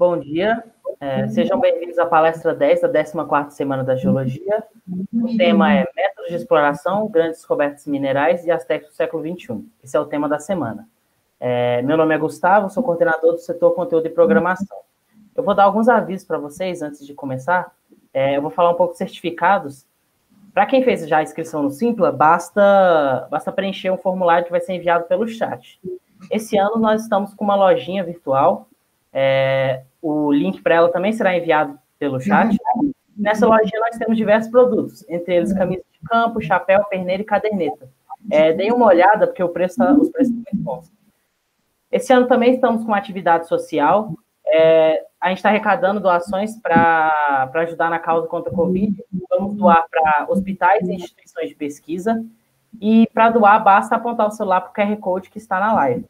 Bom dia, sejam bem-vindos à palestra 10 da 14ª Semana da Geologia. O tema é Métodos de Exploração, Grandes Descobertas Minerais e Aspectos do Século XXI. Esse é o tema da semana. Meu nome é Gustavo, sou coordenador do setor Conteúdo e Programação. Eu vou dar alguns avisos para vocês antes de começar. Eu vou falar um pouco de certificados. Para quem fez já a inscrição no Simpla, basta preencher um formulário que vai ser enviado pelo chat. Esse ano nós estamos com uma lojinha virtual. O link para ela também será enviado pelo chat. Nessa lojinha nós temos diversos produtos, entre eles camisa de campo, chapéu, perneira e caderneta. Deem uma olhada, porque os preços estão muito bons. Esse ano também estamos com uma atividade social. A gente está arrecadando doações para ajudar na causa contra a Covid. Vamos doar para hospitais e instituições de pesquisa. E para doar, basta apontar o celular para o QR Code que está na live.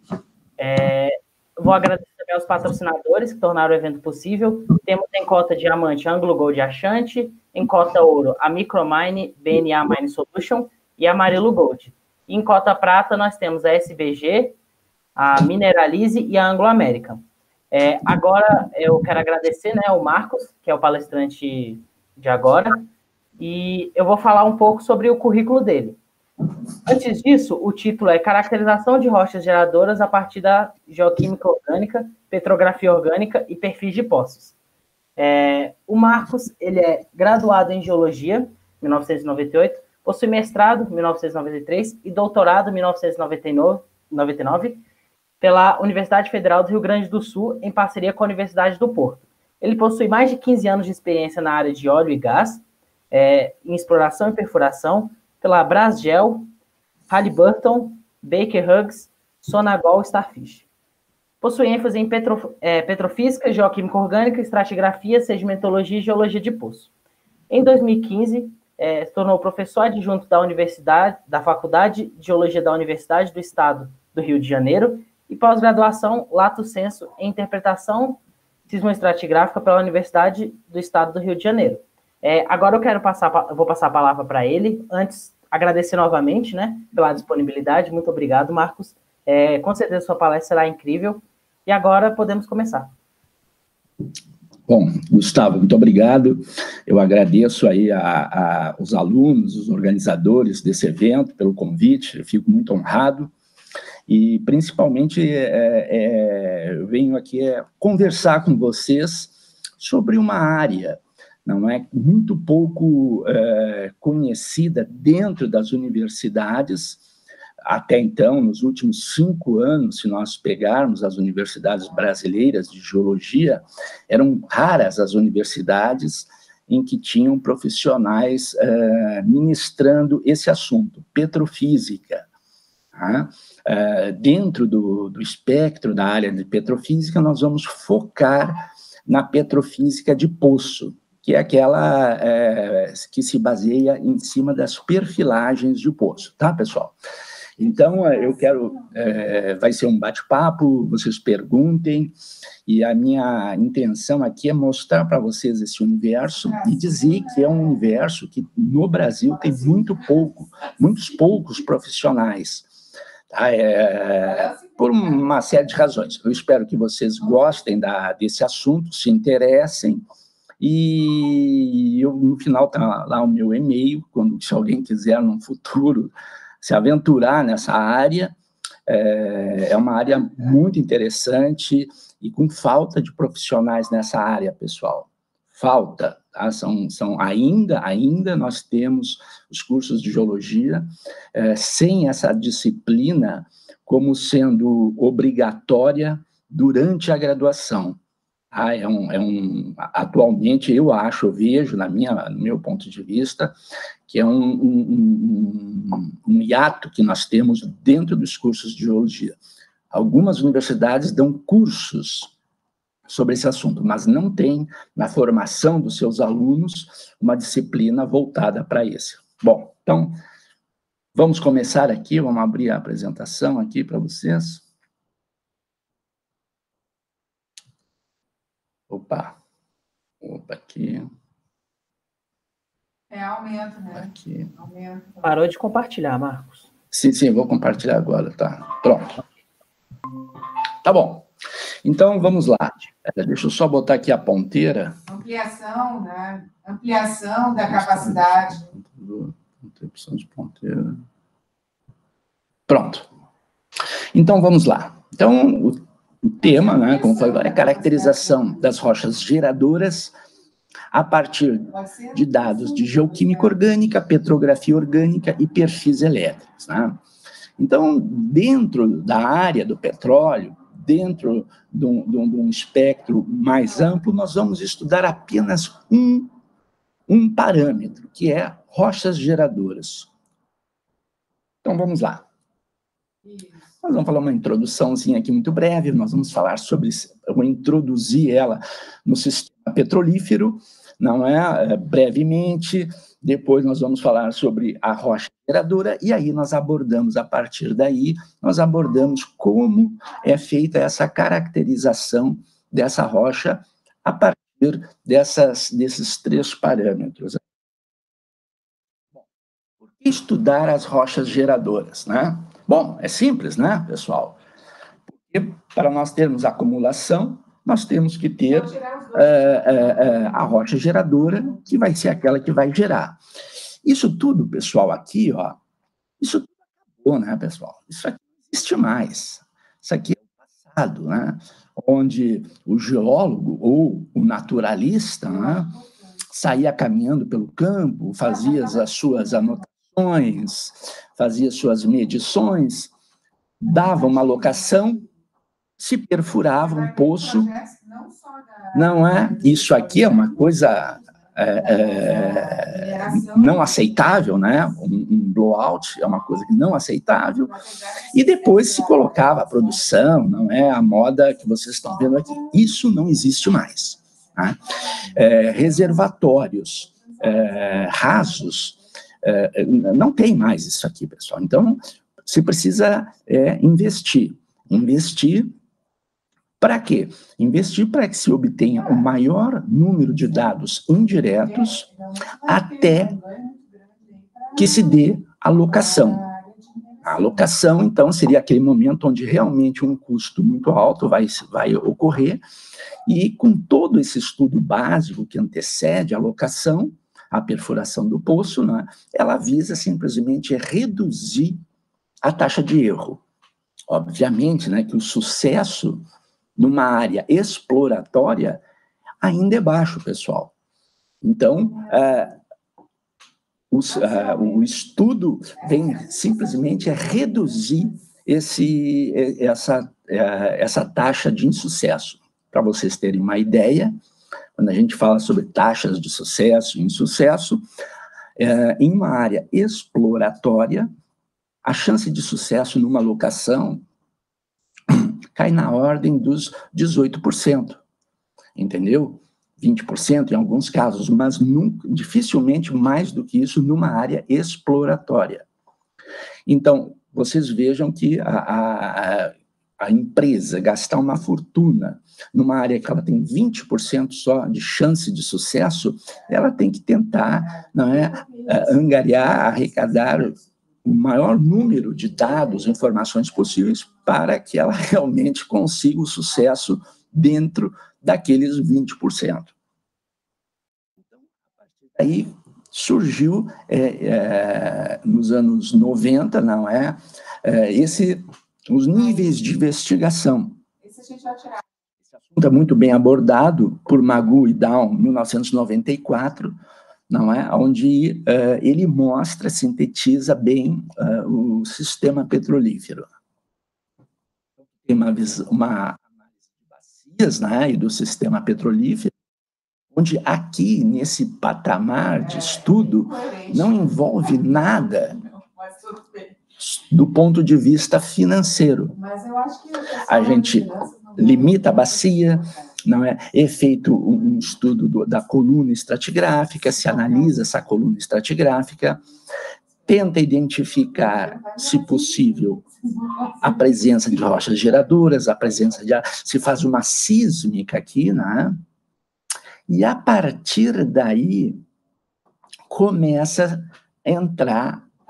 Vou agradecer também aos patrocinadores que tornaram o evento possível. Temos em cota diamante Anglo Gold Achante, em cota ouro a Micromine, BNA Mine Solution e a Amarelo Gold. E em cota prata nós temos a SBG, a Mineralize e a Anglo American. Agora eu quero agradecer ao Marcos, que é o palestrante de agora, e eu vou falar um pouco sobre o currículo dele. Antes disso, o título é Caracterização de rochas geradoras a partir da geoquímica orgânica, petrografia orgânica e perfis de poços. O Marcos, ele é graduado em Geologia, 1998, possui mestrado, 1993, e doutorado, 1999, pela Universidade Federal do Rio Grande do Sul, em parceria com a Universidade do Porto. Ele possui mais de 15 anos de experiência na área de óleo e gás, em exploração e perfuração, pela Brasgel, Halliburton, Baker Hughes, Sonangol e Starfish. Possui ênfase em petrofísica, geoquímica orgânica, estratigrafia, sedimentologia e geologia de poço. Em 2015, se tornou professor adjunto da Faculdade de Geologia da Universidade do Estado do Rio de Janeiro e pós-graduação lato sensu em interpretação sismoestratigráfica pela Universidade do Estado do Rio de Janeiro. Agora eu vou passar a palavra para ele. Antes, agradecer novamente, pela disponibilidade. Muito obrigado, Marcos. Com certeza sua palestra será incrível. E agora podemos começar. Bom, Gustavo, muito obrigado. Eu agradeço aí aos alunos, os organizadores desse evento pelo convite. Eu fico muito honrado. E, principalmente, eu venho aqui conversar com vocês sobre uma área não é muito pouco conhecida dentro das universidades. Até então, nos últimos 5 anos, se nós pegarmos as universidades brasileiras de geologia, eram raras as universidades em que tinham profissionais ministrando esse assunto, petrofísica. Dentro do espectro da área de petrofísica, nós vamos focar na petrofísica de poço, que é aquela que se baseia em cima das perfilagens de poço, tá, pessoal? Então, eu quero... vai ser um bate-papo, vocês perguntem, e a minha intenção aqui é mostrar para vocês esse universo e dizer que é um universo que, no Brasil, tem muitos poucos profissionais, tá? Por uma série de razões. Eu espero que vocês gostem desse assunto, se interessem, e no final está lá o meu e-mail, se alguém quiser, no futuro, se aventurar nessa área. É uma área muito interessante e com falta de profissionais nessa área, pessoal. Falta, tá? Ainda nós temos os cursos de geologia sem essa disciplina como sendo obrigatória durante a graduação. Atualmente, eu vejo, no meu ponto de vista, que é um hiato que nós temos dentro dos cursos de geologia. Algumas universidades dão cursos sobre esse assunto, mas não tem, na formação dos seus alunos, uma disciplina voltada para esse. Bom, então, vamos começar aqui, vamos abrir a apresentação aqui para vocês. Opa, aqui. Aumenta, né? Aqui. Aumenta. Parou de compartilhar, Marcos. Sim, vou compartilhar agora, tá? Pronto. Tá bom. Então, vamos lá. Deixa eu só botar aqui a ponteira. Ampliação, né? Ampliação da capacidade. Opção de ponteira. Pronto. Então, vamos lá. Então, o tema, né, como falei, é a caracterização das rochas geradoras a partir de dados de geoquímica orgânica, petrografia orgânica e perfis elétricos, né? Então, dentro da área do petróleo, dentro de um espectro mais amplo, nós vamos estudar apenas um parâmetro, que é rochas geradoras. Então, vamos lá. Nós vamos falar uma introduçãozinha aqui muito breve, nós vamos falar sobre, eu vou introduzir ela no sistema petrolífero, não é? Brevemente, depois nós vamos falar sobre a rocha geradora, e aí nós abordamos, a partir daí, nós abordamos como é feita essa caracterização dessa rocha a partir desses 3 parâmetros. Por que estudar as rochas geradoras, né? Bom, é simples, né, pessoal? Porque para nós termos acumulação, nós temos que ter a rocha geradora, que vai ser aquela que vai gerar. Isso tudo, pessoal, aqui, ó, isso tudo acabou, né, pessoal? Isso aqui não existe mais. Isso aqui é o passado, né? Onde o geólogo ou o naturalista, né, saía caminhando pelo campo, fazia as suas anotações, fazia suas medições, dava uma locação, se perfurava um poço. Não é? Isso aqui é uma coisa não aceitável, né? Um blowout é uma coisa que não aceitável. E depois se colocava a produção, não é? A moda que vocês estão vendo aqui. Isso não existe mais. Né? Reservatórios rasos, não tem mais isso aqui, pessoal. Então, você precisa investir. Investir para quê? Investir para que se obtenha o maior número de dados indiretos até que se dê a locação. A locação, então, seria aquele momento onde realmente um custo muito alto vai ocorrer, e com todo esse estudo básico que antecede a locação, a perfuração do poço, né, ela visa simplesmente reduzir a taxa de erro. Obviamente, né, que o sucesso numa área exploratória ainda é baixo, pessoal. Então, o estudo vem simplesmente reduzir essa taxa de insucesso. Para vocês terem uma ideia, quando a gente fala sobre taxas de sucesso e insucesso, em uma área exploratória, a chance de sucesso numa locação cai na ordem dos 18%, entendeu? 20% em alguns casos, mas dificilmente mais do que isso numa área exploratória. Então, vocês vejam que a empresa gastar uma fortuna numa área que ela tem 20% só de chance de sucesso, ela tem que tentar, não é, angariar, arrecadar o maior número de dados, informações possíveis para que ela realmente consiga o sucesso dentro daqueles 20%. Então, a partir daí surgiu, nos anos 90, não é, os níveis de investigação. Esse assunto é muito bem abordado por Magoo e Down, em 1994, não é? Onde ele mostra, sintetiza bem o sistema petrolífero. Tem uma análise de bacias, né, e do sistema petrolífero, onde aqui, nesse patamar de estudo, não envolve nada do ponto de vista financeiro. A gente limita a bacia, não é? É feito um estudo da coluna estratigráfica, se analisa essa coluna estratigráfica, tenta identificar, se possível, a presença de rochas geradoras, a presença de... se faz uma sísmica aqui, né? E a partir daí começa a entrar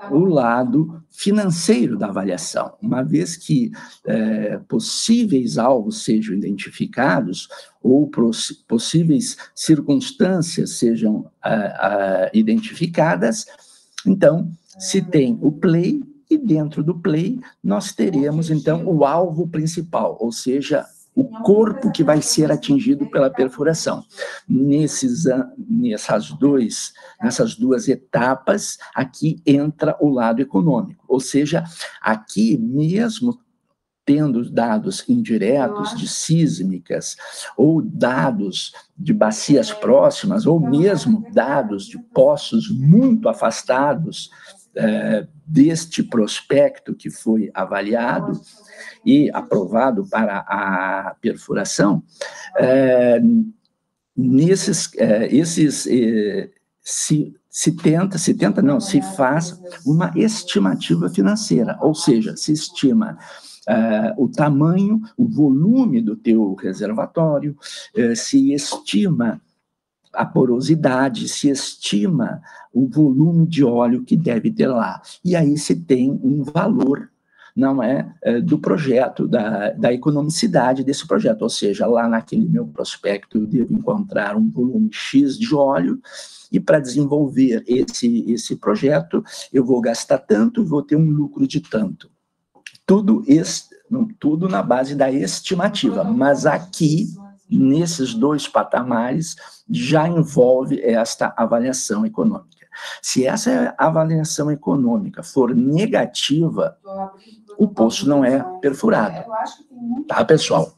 o lado financeiro da avaliação. Uma vez que possíveis alvos sejam identificados ou possíveis circunstâncias sejam identificadas, então se tem o play, e dentro do play nós teremos então o alvo principal, ou seja, o corpo que vai ser atingido pela perfuração. Nessas duas etapas, aqui entra o lado econômico, ou seja, aqui mesmo tendo dados indiretos de sísmicas, ou dados de bacias próximas, ou mesmo dados de poços muito afastados deste prospecto que foi avaliado e aprovado para a perfuração, se faz uma estimativa financeira, ou seja, se estima o tamanho, o volume do teu reservatório, se estima a porosidade, se estima o volume de óleo que deve ter lá. E aí se tem um valor, não é, do projeto, da economicidade desse projeto. Ou seja, lá naquele meu prospecto eu devo encontrar um volume X de óleo, e para desenvolver esse projeto eu vou gastar tanto, vou ter um lucro de tanto. Tudo na base da estimativa, mas aqui, nesses dois patamares, já envolve esta avaliação econômica. Se essa avaliação econômica for negativa, o poço não é perfurado. Tá, pessoal?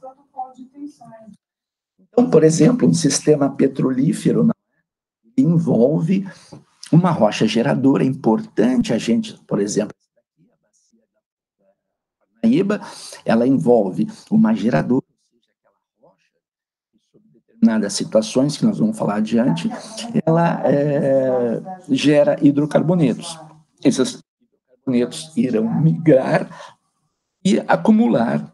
Então, por exemplo, um sistema petrolífero envolve uma rocha geradora. É importante a gente, por exemplo, ela envolve uma geradora, determinadas situações que nós vamos falar adiante, ela gera hidrocarbonetos. Esses hidrocarbonetos irão migrar e acumular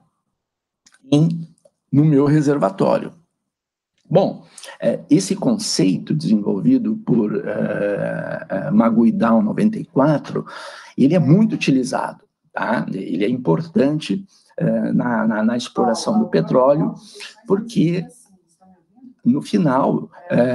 no meu reservatório. Bom, esse conceito desenvolvido por Magui-Down 94, ele é muito utilizado, tá? Ele é importante na exploração do petróleo, porque no final,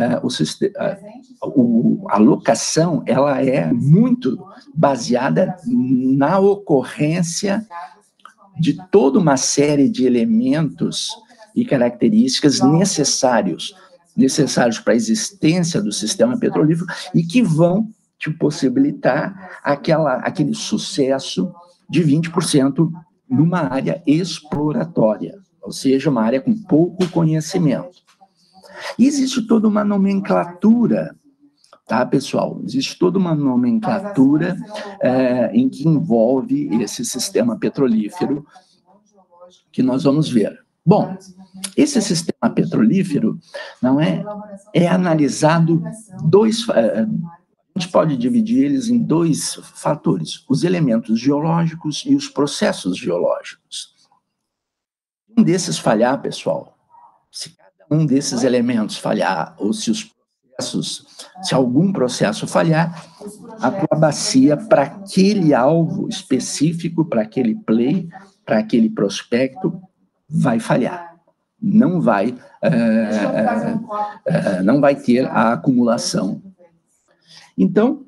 a locação ela é muito baseada na ocorrência de toda uma série de elementos e características necessários para a existência do sistema petrolífero e que vão te possibilitar aquele sucesso de 20% numa área exploratória, ou seja, uma área com pouco conhecimento. E existe toda uma nomenclatura, tá, pessoal? Existe toda uma nomenclatura em que envolve esse sistema petrolífero que nós vamos ver. Bom, esse sistema petrolífero não é analisado a gente pode dividir eles em dois fatores: os elementos geológicos e os processos geológicos. Um desses falhar, pessoal, se um desses elementos falhar, ou se algum processo falhar, a tua bacia para aquele alvo específico, para aquele play, para aquele prospecto, vai falhar. Não vai ter a acumulação. Então,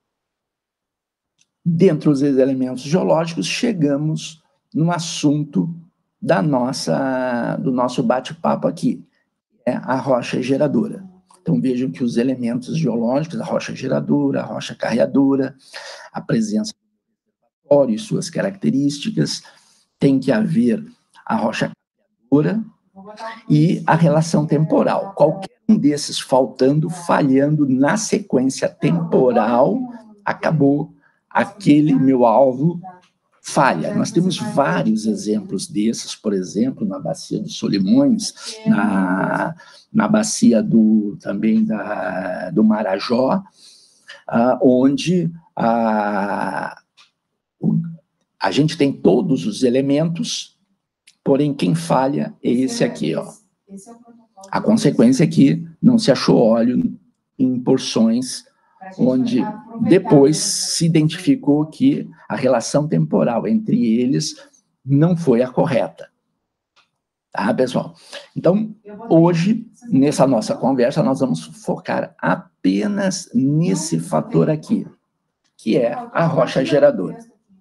dentro dos elementos geológicos, chegamos no assunto do nosso bate-papo aqui, é a rocha geradora. Então, vejam que os elementos geológicos, a rocha geradora, a rocha carreadora, a presença do reservatório e suas características, tem que haver a rocha carreadora e a relação temporal. Qualquer um desses falhando na sequência temporal, acabou, aquele meu alvo falha. Nós temos vários exemplos desses, por exemplo, na bacia de Solimões, na bacia também do Marajó, onde a gente tem todos os elementos, porém quem falha é esse aqui, ó. A consequência é que não se achou óleo em porções onde depois se identificou que a relação temporal entre eles não foi a correta. Tá, pessoal? Então, hoje, nessa nossa conversa, nós vamos focar apenas nesse fator aqui, que é a rocha geradora.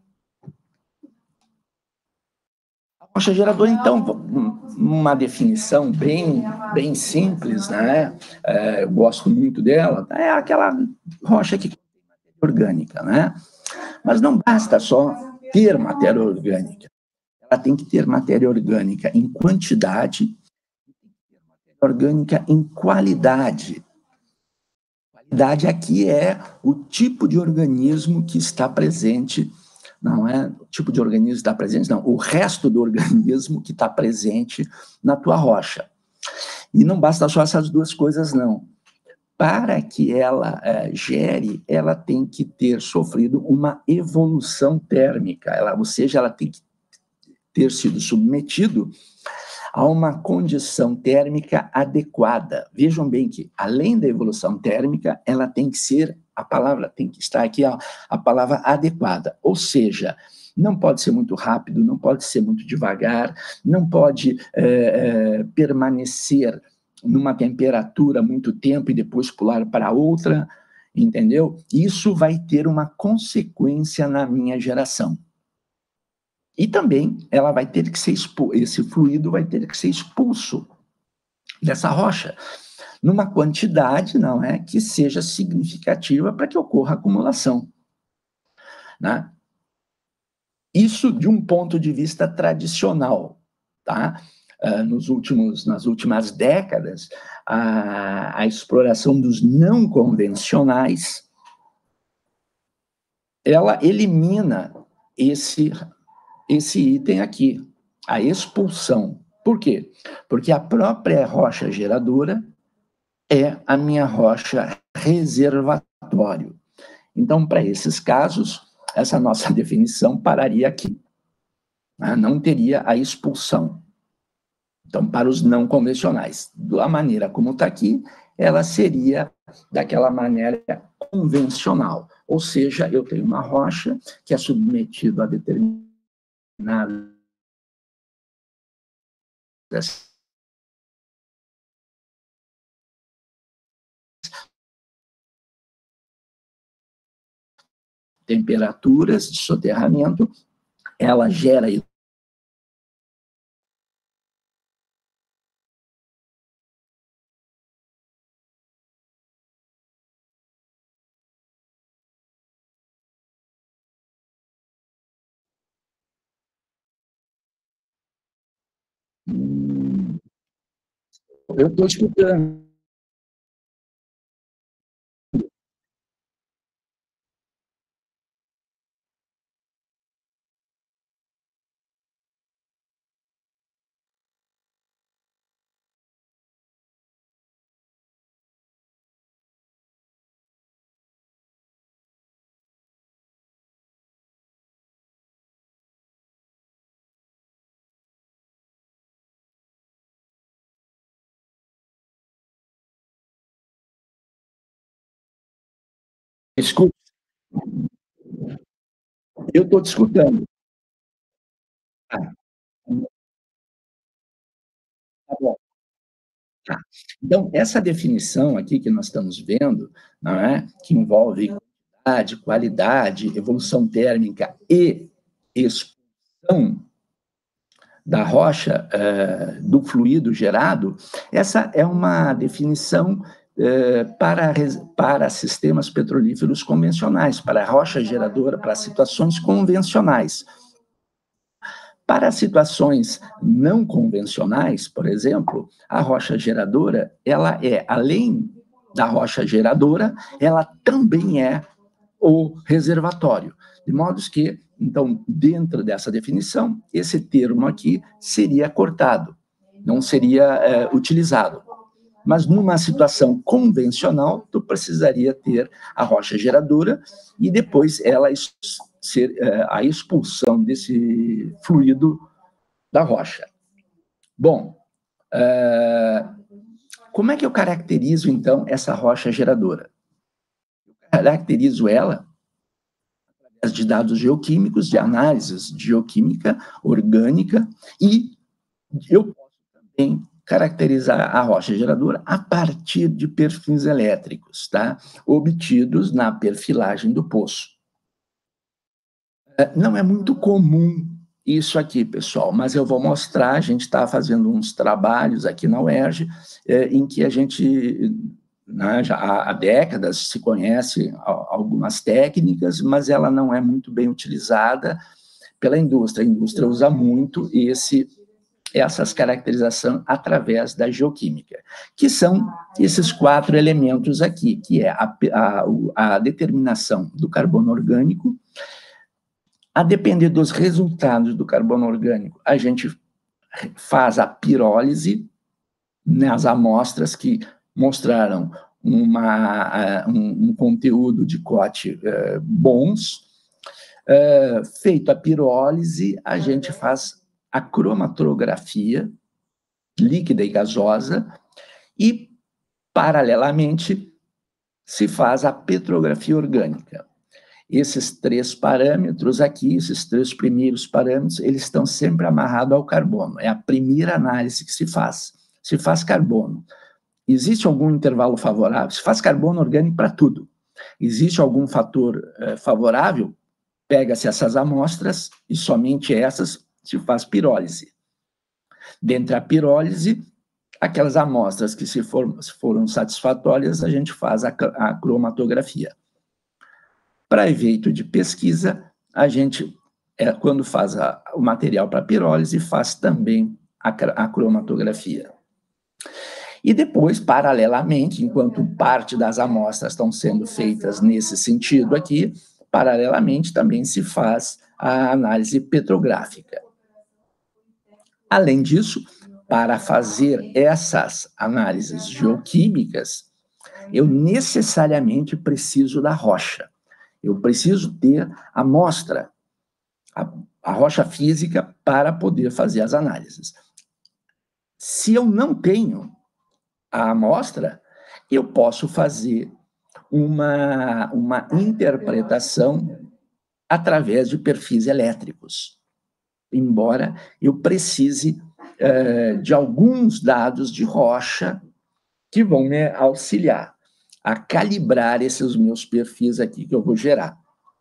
A rocha geradora, então, uma definição bem simples, né? Eu gosto muito dela, é aquela rocha que contém matéria orgânica, né? Mas não basta só ter matéria orgânica. Ela tem que ter matéria orgânica em quantidade, matéria orgânica em qualidade. Qualidade aqui é o tipo de organismo que está presente, não é o tipo de organismo que está presente, não, o resto do organismo que está presente na tua rocha. E não basta só essas duas coisas, não. Para que ela gere, ela tem que ter sofrido uma evolução térmica, ou seja, ela tem que ter sido submetido a uma condição térmica adequada. Vejam bem que, além da evolução térmica, ela tem que ser, a palavra tem que estar aqui, a palavra adequada. Ou seja, não pode ser muito rápido, não pode ser muito devagar, não pode permanecer numa temperatura muito tempo e depois pular para outra, entendeu? Isso vai ter uma consequência na minha geração. E também ela vai ter que ser esse fluido vai ter que ser expulso dessa rocha numa quantidade, não é, que seja significativa para que ocorra acumulação, né? Isso de um ponto de vista tradicional, tá? Nas últimas décadas, a exploração dos não convencionais, ela elimina esse item aqui, a expulsão. Por quê? Porque a própria rocha geradora é a minha rocha reservatório. Então, para esses casos, essa nossa definição pararia aqui, né? Não teria a expulsão. Então, para os não convencionais, da maneira como está aqui, ela seria daquela maneira convencional. Ou seja, eu tenho uma rocha que é submetida a determinadas temperaturas de soterramento, ela gera eu estou escutando. Escuta, eu estou te escutando. Ah, tá bom. Tá. Então, essa definição aqui que nós estamos vendo, não é? Que envolve qualidade, evolução térmica e expulsão da rocha, do fluido gerado, essa é uma definição para sistemas petrolíferos convencionais, para a rocha geradora, para situações convencionais. Para situações não convencionais, por exemplo, a rocha geradora, ela é, além da rocha geradora, ela também é o reservatório. De modo que, então, dentro dessa definição, esse termo aqui seria cortado, não seria utilizado. Mas numa situação convencional, tu precisaria ter a rocha geradora e depois ela ser a expulsão desse fluido da rocha. Bom, como é que eu caracterizo, então, essa rocha geradora? caracterizo ela através de dados geoquímicos, de análises de geoquímica orgânica, e eu posso também caracterizar a rocha geradora a partir de perfis elétricos, tá? Obtidos na perfilagem do poço. Não é muito comum isso aqui, pessoal, mas eu vou mostrar. A gente está fazendo uns trabalhos aqui na UERJ, em que a gente, né, já há décadas se conhece algumas técnicas, mas ela não é muito bem utilizada pela indústria. A indústria usa muito essas caracterizações através da geoquímica, que são esses 4 elementos aqui, que é a determinação do carbono orgânico. A depender dos resultados do carbono orgânico, a gente faz a pirólise nas amostras que mostraram um conteúdo de COT bons. Feito a pirólise, a gente faz a cromatografia líquida e gasosa e, paralelamente, se faz a petrografia orgânica. Esses 3 parâmetros aqui, esses 3 primeiros parâmetros, eles estão sempre amarrados ao carbono. É a primeira análise que se faz. Se faz carbono. Existe algum intervalo favorável? Se faz carbono orgânico para tudo. Existe algum fator favorável? Pega-se essas amostras e somente essas se faz pirólise. Dentre a pirólise, aquelas amostras que se foram satisfatórias, a gente faz a cromatografia. Para efeito de pesquisa, a gente, quando faz o material para pirólise, faz também a cromatografia. E depois, paralelamente, enquanto parte das amostras estão sendo feitas nesse sentido aqui, paralelamente também se faz a análise petrográfica. Além disso, para fazer essas análises geoquímicas, eu necessariamente preciso da rocha. Eu preciso ter a amostra, a rocha física, para poder fazer as análises. Se eu não tenho a amostra, eu posso fazer uma interpretação através de perfis elétricos, embora eu precise de alguns dados de rocha que vão me auxiliar a calibrar esses meus perfis aqui que eu vou gerar.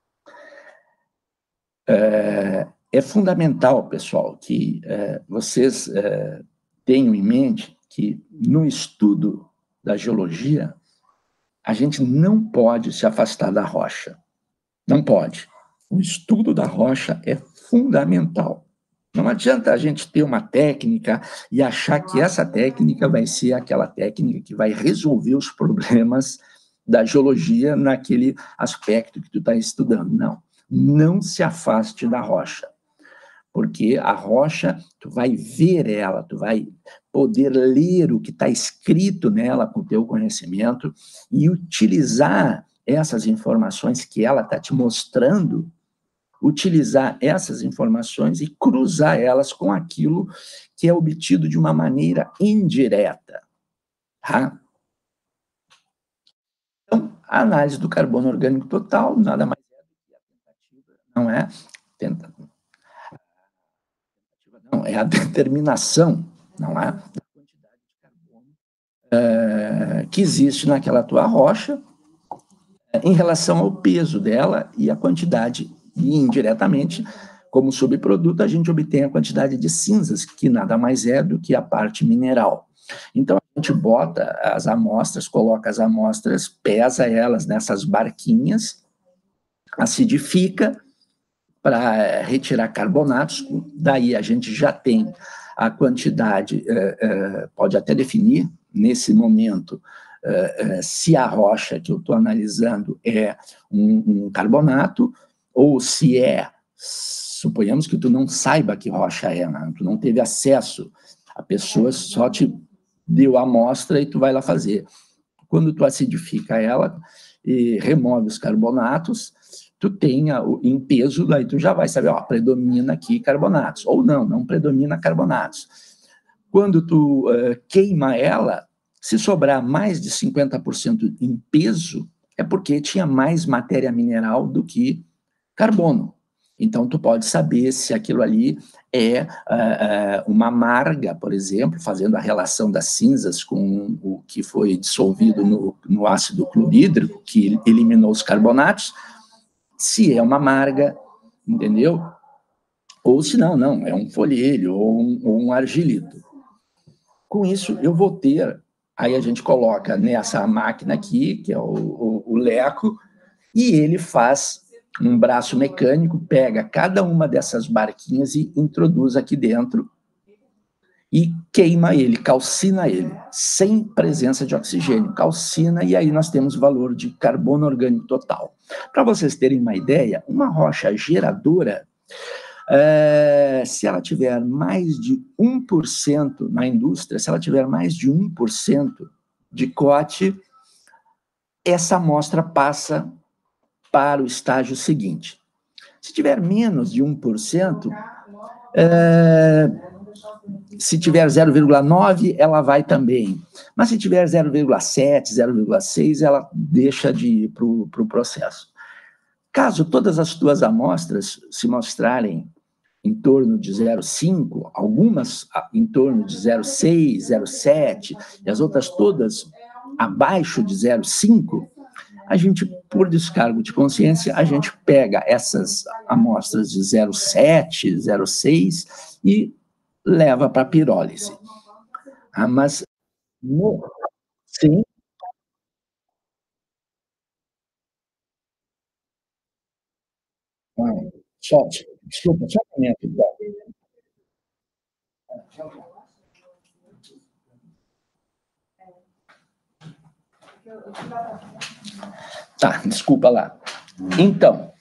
É fundamental, pessoal, que vocês tenham em mente que no estudo da geologia, a gente não pode se afastar da rocha. Não pode. O estudo da rocha é fundamental. Não adianta a gente ter uma técnica e achar que essa técnica vai ser aquela técnica que vai resolver os problemas da geologia naquele aspecto que tu está estudando. Não. Não se afaste da rocha. Porque a rocha, tu vai ver ela, tu vai poder ler o que está escrito nela com o teu conhecimento e utilizar essas informações que ela está te mostrando, utilizar essas informações e cruzar elas com aquilo que é obtido de uma maneira indireta. Tá? Então, a análise do carbono orgânico total nada mais é do que a tentativa, não é? Não, é a determinação, não é? Da quantidade de carbono que existe naquela tua rocha em relação ao peso dela e a quantidade. E, indiretamente, como subproduto, a gente obtém a quantidade de cinzas, que nada mais é do que a parte mineral. Então, a gente bota as amostras, coloca as amostras, pesa elas nessas barquinhas, acidifica para retirar carbonatos, daí a gente já tem a quantidade, pode até definir, nesse momento, se a rocha que eu estou analisando é um carbonato, ou se suponhamos que tu não saiba que rocha é, né? Tu não teve acesso, a pessoa só te deu a amostra e tu vai lá fazer. Quando tu acidifica ela e remove os carbonatos, tu tem em peso, daí tu já vai saber, ó, predomina aqui carbonatos, ou não predomina carbonatos. Quando tu queima ela, se sobrar mais de 50% em peso, é porque tinha mais matéria mineral do que carbono. Então, tu pode saber se aquilo ali é uma marga, por exemplo, fazendo a relação das cinzas com o que foi dissolvido no ácido clorídrico, que eliminou os carbonatos, se é uma marga, entendeu? Ou se não, é um folhelho ou um argilito. Com isso, eu vou ter, aí a gente coloca nessa máquina aqui, que é o Leco, e ele faz um braço mecânico, pega cada uma dessas barquinhas e introduz aqui dentro e queima ele, calcina ele, sem presença de oxigênio, calcina, e aí nós temos valor de carbono orgânico total. Para vocês terem uma ideia, uma rocha geradora, se ela tiver mais de 1% na indústria, se ela tiver mais de 1% de cote, essa amostra passa para o estágio seguinte. Se tiver menos de 1%, se tiver 0,9, ela vai também. Mas se tiver 0,7, 0,6, ela deixa de ir para o processo. Caso todas as tuas amostras se mostrarem em torno de 0,5, algumas em torno de 0,6, 0,7, e as outras todas abaixo de 0,5, a gente, por descargo de consciência, a gente pega essas amostras de 0,7, 0,6 e leva para a pirólise. Mas, sim. Desculpa, só um momento. Tá, desculpa lá. Então,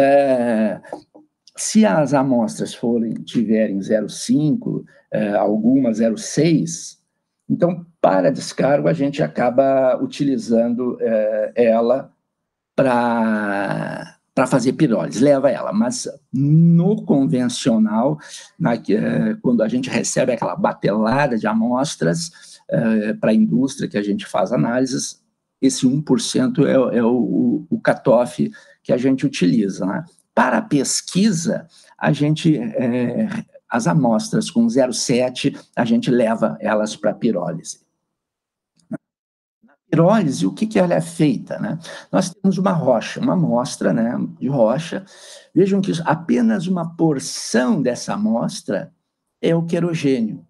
se as amostras tiverem 0,5, algumas 0,6, então, para descargo, a gente acaba utilizando ela para fazer pirólise, leva ela. Mas no convencional, quando a gente recebe aquela batelada de amostras para a indústria que a gente faz análises, esse 1% é o cutoff que a gente utiliza, né? Para a pesquisa, as amostras com 0,7, a gente leva elas para a pirólise. Na pirólise, o que ela é feita, né? Nós temos uma rocha, uma amostra, né, de rocha. Vejam que apenas uma porção dessa amostra é o querogênio.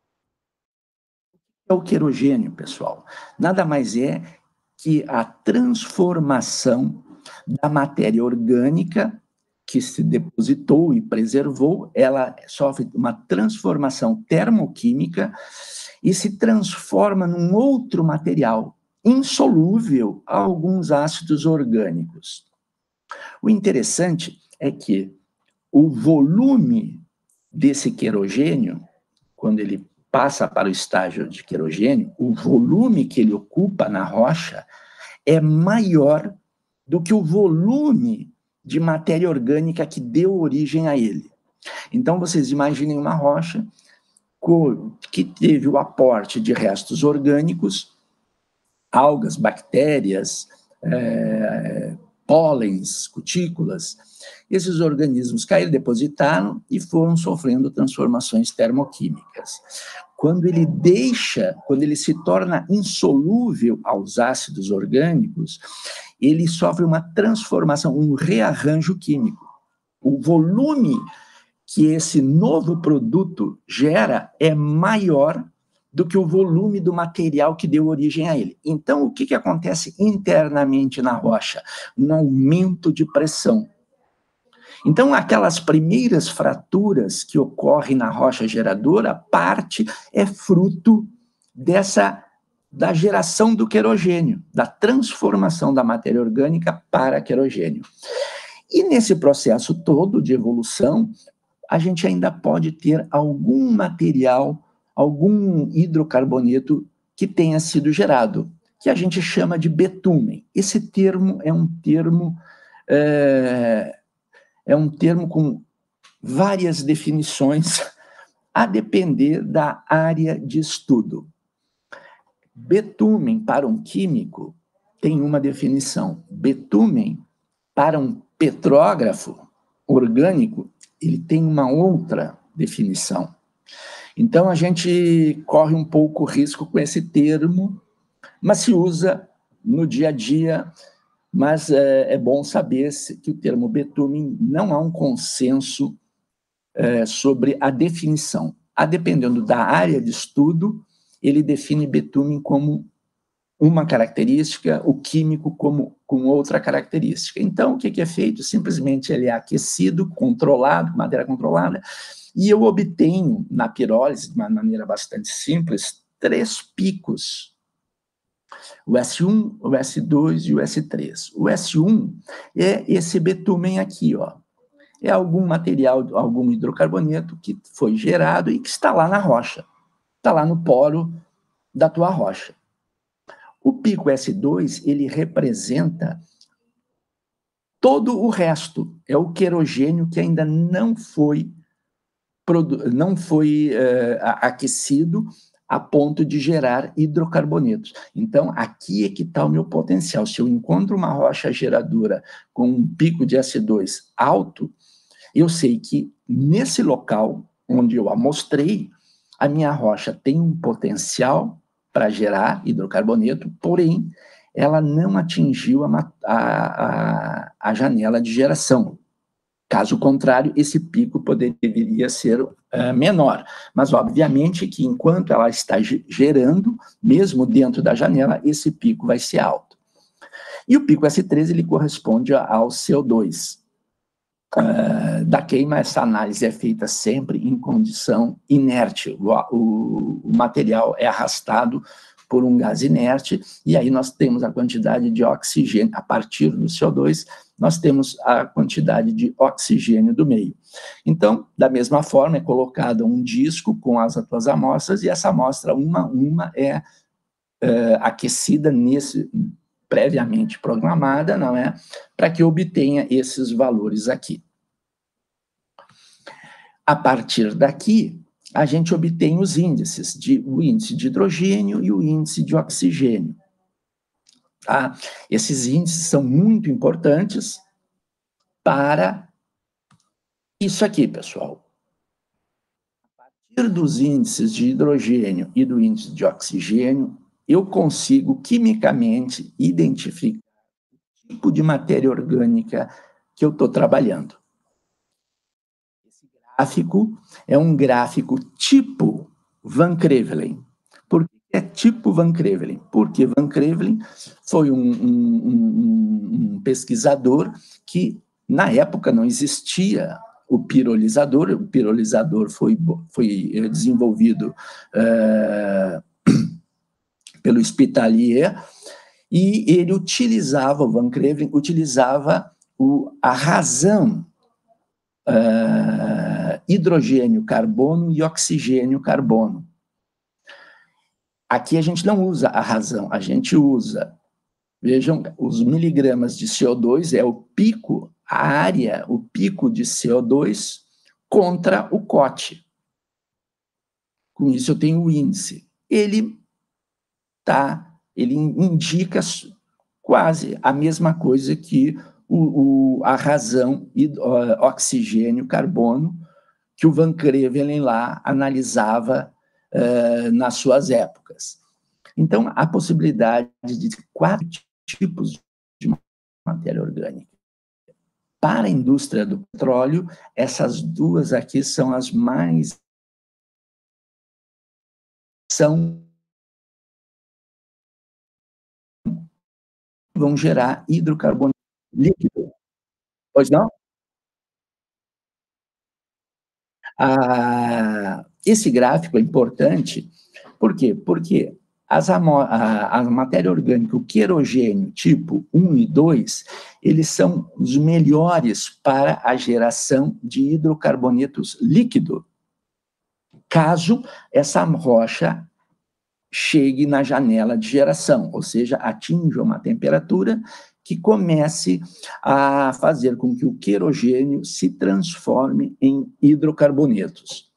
É o querogênio, pessoal. Nada mais é que a transformação da matéria orgânica que se depositou e preservou, ela sofre uma transformação termoquímica e se transforma num outro material insolúvel a alguns ácidos orgânicos. O interessante é que o volume desse querogênio, quando ele passa para o estágio de querogênio, o volume que ele ocupa na rocha é maior do que o volume de matéria orgânica que deu origem a ele. Então, vocês imaginem uma rocha que teve o aporte de restos orgânicos, algas, bactérias, pólens, cutículas. Esses organismos caíram, depositaram e foram sofrendo transformações termoquímicas. Quando ele se torna insolúvel aos ácidos orgânicos, ele sofre uma transformação, um rearranjo químico. O volume que esse novo produto gera é maior do que o volume do material que deu origem a ele. Então, o que acontece internamente na rocha? Um aumento de pressão. Então, aquelas primeiras fraturas que ocorrem na rocha geradora, parte é fruto da geração do querogênio, da transformação da matéria orgânica para querogênio. E nesse processo todo de evolução, a gente ainda pode ter algum material, algum hidrocarboneto que tenha sido gerado, que a gente chama de betumen. Esse termo é um termo com várias definições a depender da área de estudo. Betumen, para um químico, tem uma definição. Betumen, para um petrógrafo orgânico, ele tem uma outra definição. Então, a gente corre um pouco risco com esse termo, mas se usa no dia a dia, mas é bom saber que o termo betumen não há um consenso sobre a definição. Dependendo da área de estudo, ele define betumen como uma característica, o químico com outra característica. Então, o que é feito? Simplesmente ele é aquecido, controlado, de maneira controlada, e eu obtenho, na pirólise, de uma maneira bastante simples, 3 picos. O S1, o S2 e o S3. O S1 é esse betumen aqui, ó. É algum material, algum hidrocarboneto que foi gerado e que está lá na rocha. Está lá no poro da tua rocha. O pico S2, ele representa todo o resto. É o querogênio que ainda não foi aquecido a ponto de gerar hidrocarbonetos. Então, aqui é que está o meu potencial. Se eu encontro uma rocha geradora com um pico de S2 alto, eu sei que nesse local onde eu amostrei, a minha rocha tem um potencial para gerar hidrocarboneto, porém, ela não atingiu a janela de geração. Caso contrário, esse pico deveria ser menor. Mas, obviamente, que enquanto ela está gerando, mesmo dentro da janela, esse pico vai ser alto. E o pico S3, ele corresponde ao CO2. Da queima, essa análise é feita sempre em condição inerte. O material é arrastado por um gás inerte, e aí nós temos a quantidade de oxigênio, a partir do CO2, nós temos a quantidade de oxigênio do meio. Então, da mesma forma, é colocado um disco com as tuas amostras, e essa amostra, uma é aquecida previamente programada, não é? Para que obtenha esses valores aqui. A partir daqui, a gente obtém os índices, o índice de hidrogênio e o índice de oxigênio. Tá? Esses índices são muito importantes para isso aqui, pessoal. A partir dos índices de hidrogênio e do índice de oxigênio, eu consigo quimicamente identificar o tipo de matéria orgânica que eu estou trabalhando. Esse gráfico é um gráfico tipo Van Crevelen. Por que é tipo Van Crevelen? Porque Van Crevelen foi um pesquisador que, na época, não existia o pirolizador foi desenvolvido pelo Spitalier, e ele utilizava, o Van Crevelen utilizava a razão hidrogênio-carbono e oxigênio-carbono. Aqui a gente não usa a razão, a gente usa, vejam, os miligramas de CO2 é o pico, a área, o pico de CO2 contra o COT. Com isso eu tenho o índice. Ele indica quase a mesma coisa que a razão oxigênio-carbono que o Van Crevelen lá analisava nas suas épocas. Então, a possibilidade de 4 tipos de matéria orgânica. Para a indústria do petróleo, essas duas aqui são as mais... vão gerar hidrocarboneto líquido. Pois não? Esse gráfico é importante, por quê? Porque a matéria orgânica, o querogênio tipo 1 e 2, eles são os melhores para a geração de hidrocarbonetos líquido, caso essa rocha chegue na janela de geração, ou seja, atinja uma temperatura que comece a fazer com que o querogênio se transforme em hidrocarbonetos.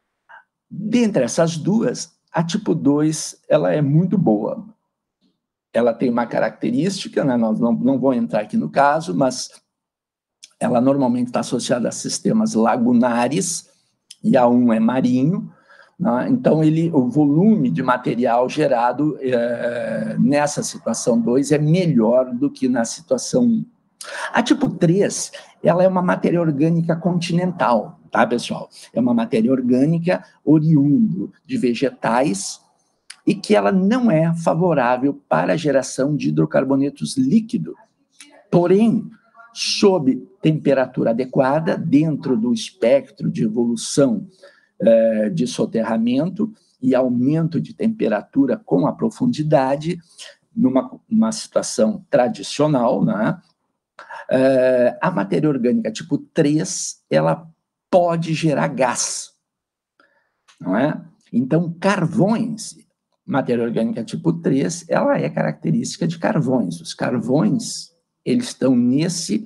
Dentre essas duas, a tipo 2 ela é muito boa. ela tem uma característica, né, nós não vou entrar aqui no caso, mas ela normalmente está associada a sistemas lagunares, e a um é marinho, né? Então o volume de material gerado nessa situação 2 é melhor do que na situação 1. A tipo 3, ela é uma matéria orgânica continental, tá, pessoal? É uma matéria orgânica oriundo de vegetais e que ela não é favorável para a geração de hidrocarbonetos líquidos. Porém, sob temperatura adequada, dentro do espectro de evolução de soterramento e aumento de temperatura com a profundidade, numa situação tradicional, né? A matéria orgânica tipo 3, ela pode gerar gás, não é? Então, carvões, matéria orgânica tipo 3, ela é característica de carvões. Os carvões, eles estão nesse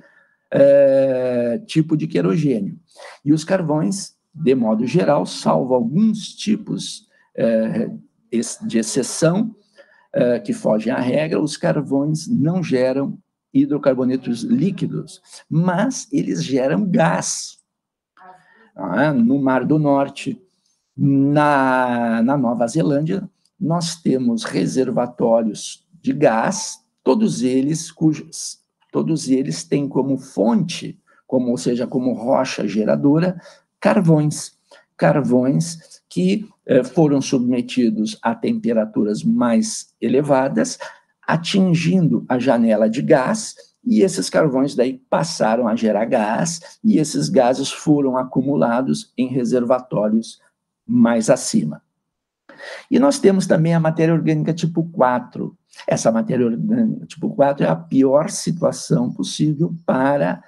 tipo de querogênio. E os carvões, de modo geral, salvo alguns tipos de exceção que fogem à regra, os carvões não geram hidrocarbonetos líquidos, mas eles geram gás. No Mar do Norte, na Nova Zelândia, nós temos reservatórios de gás, todos eles têm como fonte, ou seja, como rocha geradora, carvões que foram submetidos a temperaturas mais elevadas, atingindo a janela de gás, e esses carvões daí passaram a gerar gás, e esses gases foram acumulados em reservatórios mais acima. E nós temos também a matéria orgânica tipo 4. Essa matéria orgânica tipo 4 é a pior situação possível para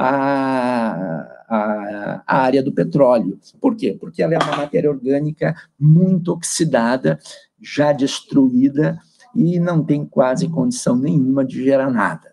a área do petróleo. Por quê? Porque ela é uma matéria orgânica muito oxidada, já destruída, e não tem quase condição nenhuma de gerar nada.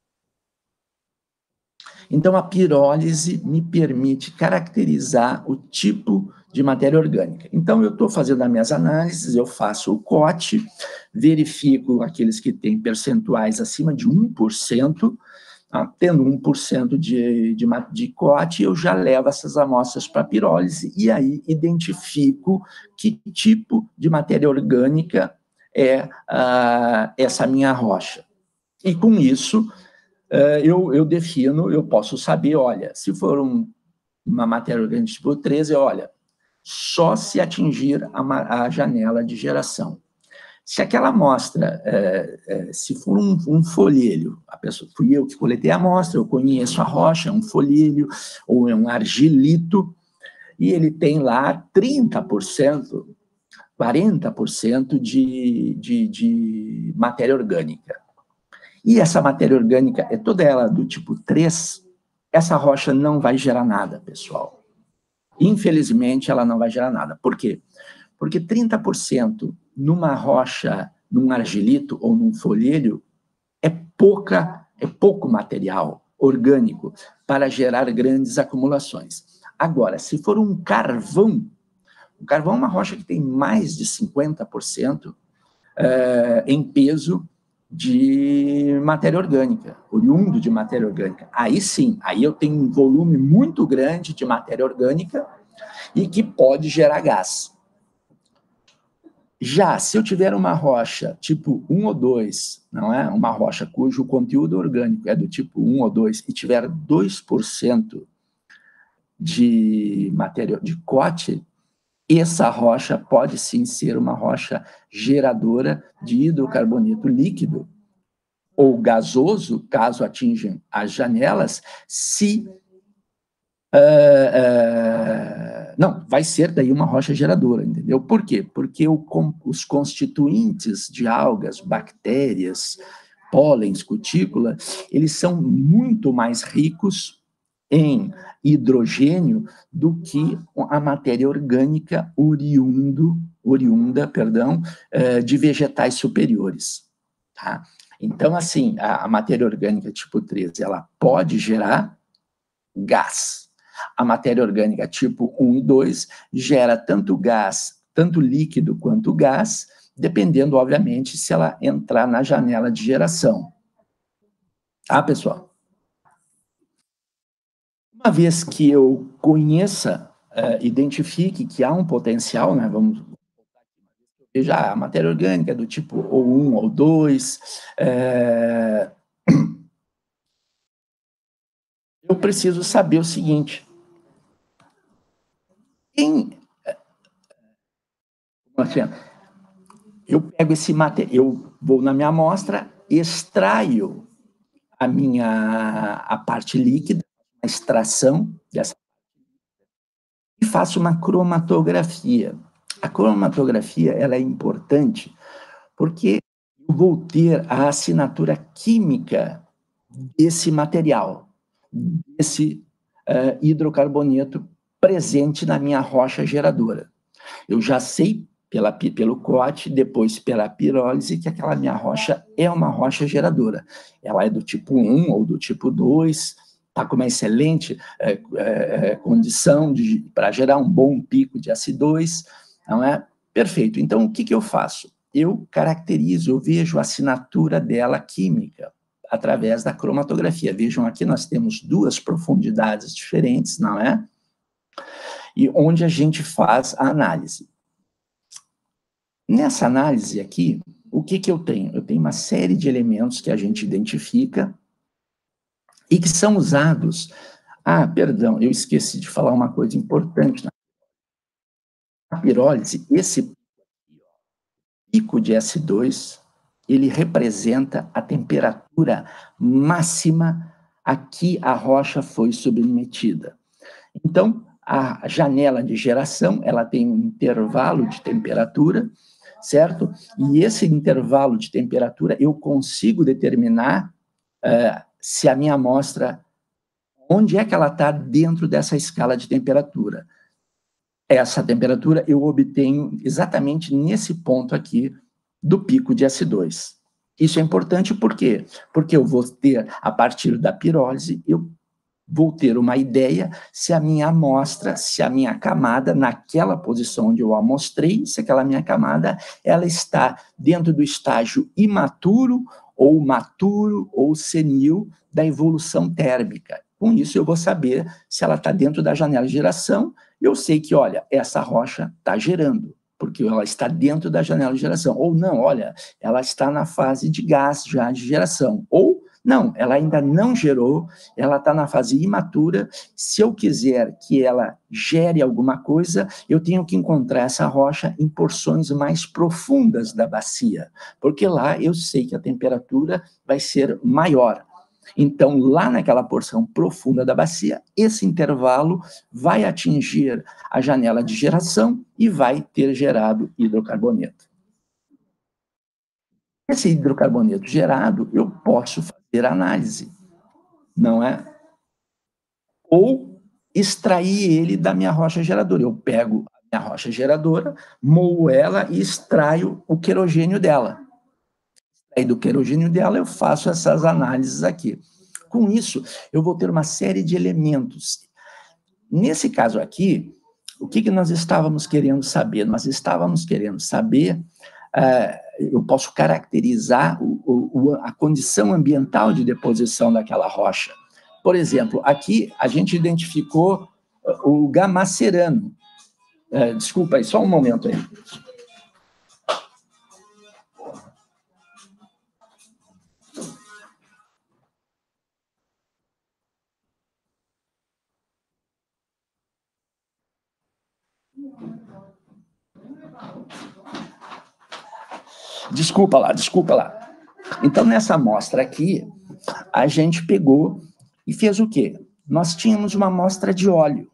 Então, a pirólise me permite caracterizar o tipo de matéria orgânica. Então, eu estou fazendo as minhas análises, eu faço o COT, verifico aqueles que têm percentuais acima de 1%, tendo 1% de COT, eu já levo essas amostras para a pirólise e aí identifico que tipo de matéria orgânica é essa minha rocha. E com isso, eu defino, eu posso saber, olha, se for uma matéria orgânica tipo 13, olha, só se atingir a janela de geração. Se aquela amostra, se for um folhélio, fui eu que coletei a amostra, eu conheço a rocha, é um folhélio ou é um argilito, e ele tem lá 30%, 40% de matéria orgânica. E essa matéria orgânica é toda ela do tipo 3, essa rocha não vai gerar nada, pessoal. Infelizmente, ela não vai gerar nada. Por quê? Porque 30% numa rocha, num argilito ou num folhélio, é pouco material orgânico para gerar grandes acumulações. Agora, se for um carvão é uma rocha que tem mais de 50% em peso de matéria orgânica, oriundo de matéria orgânica. Aí sim, aí eu tenho um volume muito grande de matéria orgânica e que pode gerar gás. Já, se eu tiver uma rocha tipo 1 ou 2, não é? Uma rocha cujo conteúdo orgânico é do tipo 1 ou 2 e tiver 2% de matéria de COT, essa rocha pode sim ser uma rocha geradora de hidrocarboneto líquido ou gasoso, caso atinjam as janelas, não, vai ser daí uma rocha geradora, entendeu? Por quê? Porque os constituintes de algas, bactérias, pólens, cutícula, eles são muito mais ricos em hidrogênio do que a matéria orgânica oriunda, de vegetais superiores, tá? Então, assim, a matéria orgânica tipo 3, ela pode gerar gás. A matéria orgânica tipo 1 e 2 gera tanto gás, tanto líquido quanto gás, dependendo, obviamente, se ela entrar na janela de geração. Tá, pessoal? Uma vez que eu conheça, identifique que há um potencial, né, vamos veja a matéria orgânica do tipo O1 ou 2, eu preciso saber o seguinte: eu pego esse material, eu vou na minha amostra, extraio a parte líquida, a extração dessa, e faço uma cromatografia. A cromatografia, ela é importante porque eu vou ter a assinatura química desse material, desse hidrocarboneto presente na minha rocha geradora. Eu já sei pelo COT, depois pela pirólise, que aquela minha rocha é uma rocha geradora. Ela é do tipo 1 ou do tipo 2, está com uma excelente condição para gerar um bom pico de SO2, não é? Perfeito. Então, o que eu faço? Eu caracterizo, eu vejo a assinatura dela química através da cromatografia. Vejam aqui, nós temos duas profundidades diferentes, não é? E onde a gente faz a análise. Nessa análise aqui, o que eu tenho? Eu tenho uma série de elementos que a gente identifica e que são usados... Ah, perdão, eu esqueci de falar uma coisa importante. Na pirólise, esse pico de S2, ele representa a temperatura máxima a que a rocha foi submetida. Então, a janela de geração, ela tem um intervalo de temperatura, certo? E esse intervalo de temperatura, eu consigo determinar se a minha amostra, onde é que ela está dentro dessa escala de temperatura. Essa temperatura eu obtenho exatamente nesse ponto aqui do pico de S2. Isso é importante por quê? Porque eu vou ter, a partir da pirólise, eu vou ter uma ideia se a minha amostra, se a minha camada, naquela posição onde eu amostrei, se aquela minha camada, ela está dentro do estágio imaturo, ou maturo, ou senil da evolução térmica. Com isso, eu vou saber se ela está dentro da janela de geração. Eu sei que, olha, essa rocha está gerando, porque ela está dentro da janela de geração. Ou não, olha, ela está na fase de gás já de geração. Ou não, ela ainda não gerou, ela está na fase imatura. Se eu quiser que ela gere alguma coisa, eu tenho que encontrar essa rocha em porções mais profundas da bacia, porque lá eu sei que a temperatura vai ser maior. Então, lá naquela porção profunda da bacia, esse intervalo vai atingir a janela de geração e vai ter gerado hidrocarboneto. Esse hidrocarboneto gerado, eu posso fazer análise, não é? Ou extrair ele da minha rocha geradora. Eu pego a minha rocha geradora, moo ela e extraio o querogênio dela. Aí do querogênio dela eu faço essas análises aqui. Com isso, eu vou ter uma série de elementos. Nesse caso aqui, o que nós estávamos querendo saber? Nós estávamos querendo saber, eu posso caracterizar a condição ambiental de deposição daquela rocha. Por exemplo, aqui a gente identificou o gamacerano. Desculpa aí, só um momento aí. Desculpa lá. Então, nessa amostra aqui, a gente pegou e fez o quê? Nós tínhamos uma amostra de óleo.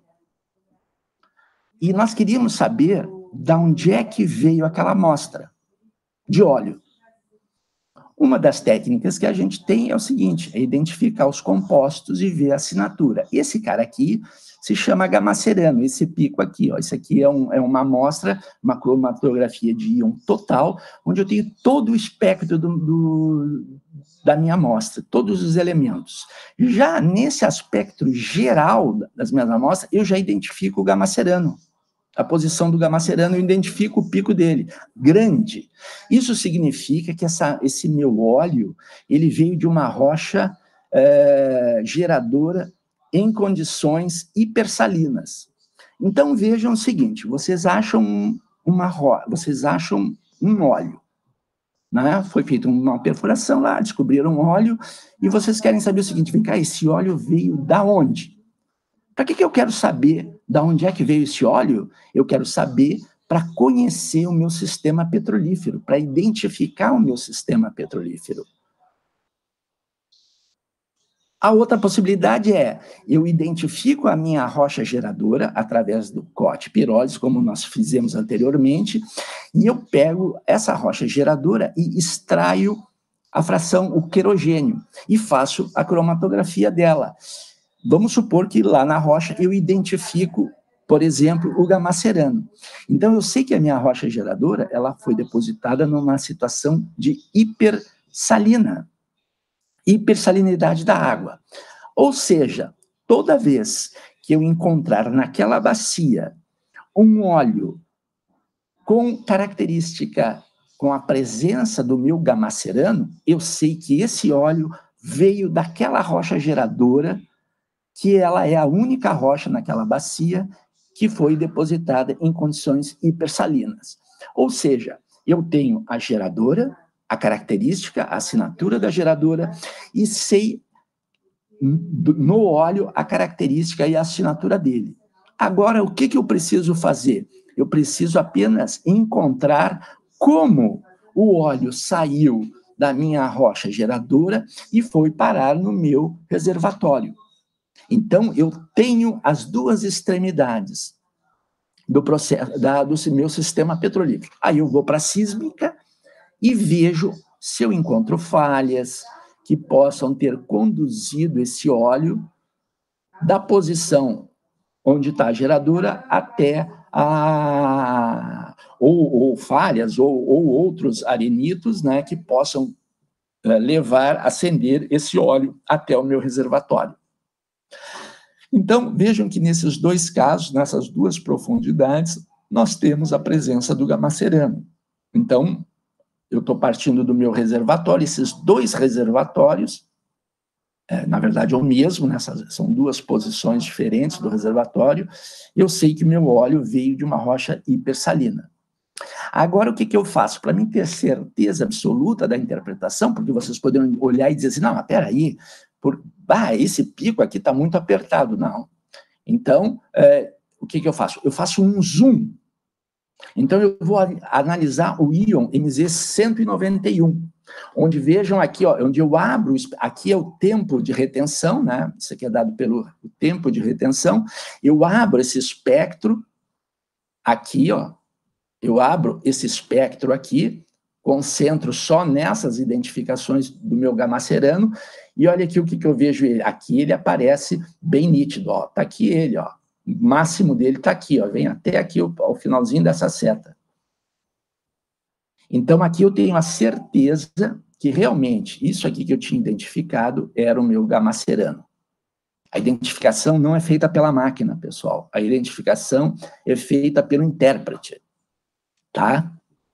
E nós queríamos saber de onde é que veio aquela amostra de óleo. Uma das técnicas que a gente tem é o seguinte, é identificar os compostos e ver a assinatura. Esse cara aqui se chama gamacerano, esse pico aqui, ó, isso aqui é uma amostra, uma cromatografia de íon total, onde eu tenho todo o espectro da minha amostra, todos os elementos. Já nesse aspecto geral das minhas amostras, eu já identifico o gamacerano. a posição do gamacerano, eu identifico o pico dele, grande. Isso significa que esse meu óleo, ele veio de uma rocha geradora em condições hipersalinas. Então, vejam o seguinte, vocês acham um óleo, né? Foi feita uma perfuração lá, descobriram um óleo, e vocês querem saber o seguinte, vem cá, esse óleo veio da onde? Para que eu quero saber de onde é que veio esse óleo? Eu quero saber para conhecer o meu sistema petrolífero, para identificar o meu sistema petrolífero. A outra possibilidade é, eu identifico a minha rocha geradora através do COT pirólise, como nós fizemos anteriormente, e eu pego essa rocha geradora e extraio a fração, o querogênio, e faço a cromatografia dela. Vamos supor que lá na rocha eu identifico, por exemplo, o gamacerano. Então, eu sei que a minha rocha geradora ela foi depositada numa situação de hipersalinidade da água. Ou seja, toda vez que eu encontrar naquela bacia um óleo com característica, com a presença do meu gamacerano, eu sei que esse óleo veio daquela rocha geradora, que ela é a única rocha naquela bacia que foi depositada em condições hipersalinas. Ou seja, eu tenho a geradora, a característica, a assinatura da geradora, e sei no óleo a característica e a assinatura dele. Agora, o que eu preciso fazer? Eu preciso apenas encontrar como o óleo saiu da minha rocha geradora e foi parar no meu reservatório. Então, eu tenho as duas extremidades do processo, do meu sistema petrolífero. Aí eu vou para a sísmica e vejo se eu encontro falhas que possam ter conduzido esse óleo da posição onde está a geradora até ou falhas ou outros arenitos, né, que possam acender esse óleo até o meu reservatório. Então, vejam que nesses dois casos, nessas duas profundidades, nós temos a presença do gamacerano. Então, eu estou partindo do meu reservatório, esses dois reservatórios, na verdade é o mesmo, são duas posições diferentes do reservatório, eu sei que meu óleo veio de uma rocha hipersalina. Agora, o que eu faço? Para mim ter certeza absoluta da interpretação, porque vocês poderiam olhar e dizer assim, não, mas peraí, esse pico aqui está muito apertado. Não. Então, o que eu faço? Eu faço um zoom. Então, eu vou analisar o íon MZ191, onde vejam aqui, ó, onde eu abro, aqui é o tempo de retenção, né? Isso aqui é dado pelo tempo de retenção. Eu abro esse espectro aqui, ó. Eu abro esse espectro aqui, concentro só nessas identificações do meu gamacerano, e olha aqui o que eu vejo ele. Aqui ele aparece bem nítido, ó. Tá aqui ele, ó. O máximo dele está aqui, ó. Vem até aqui ao finalzinho dessa seta. Então, aqui eu tenho a certeza que realmente isso aqui que eu tinha identificado era o meu gamacerano. A identificação não é feita pela máquina, pessoal. A identificação é feita pelo intérprete, tá?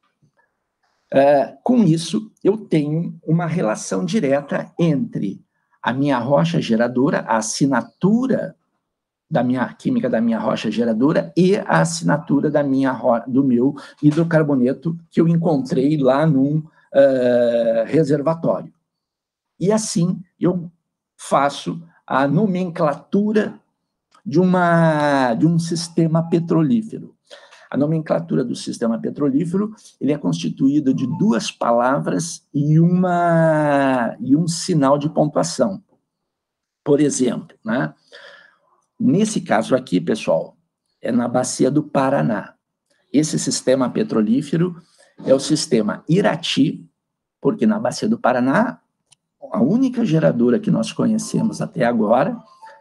Com isso, eu tenho uma relação direta entre a minha rocha geradora, a assinatura da minha química da minha rocha geradora e a assinatura do meu hidrocarboneto que eu encontrei lá num reservatório. E assim eu faço a nomenclatura de um sistema petrolífero. A nomenclatura do sistema petrolífero ele é constituída de duas palavras e um sinal de pontuação. Por exemplo, né? Nesse caso aqui, pessoal, é na bacia do Paraná. Esse sistema petrolífero é o sistema Irati, porque na bacia do Paraná, a única geradora que nós conhecemos até agora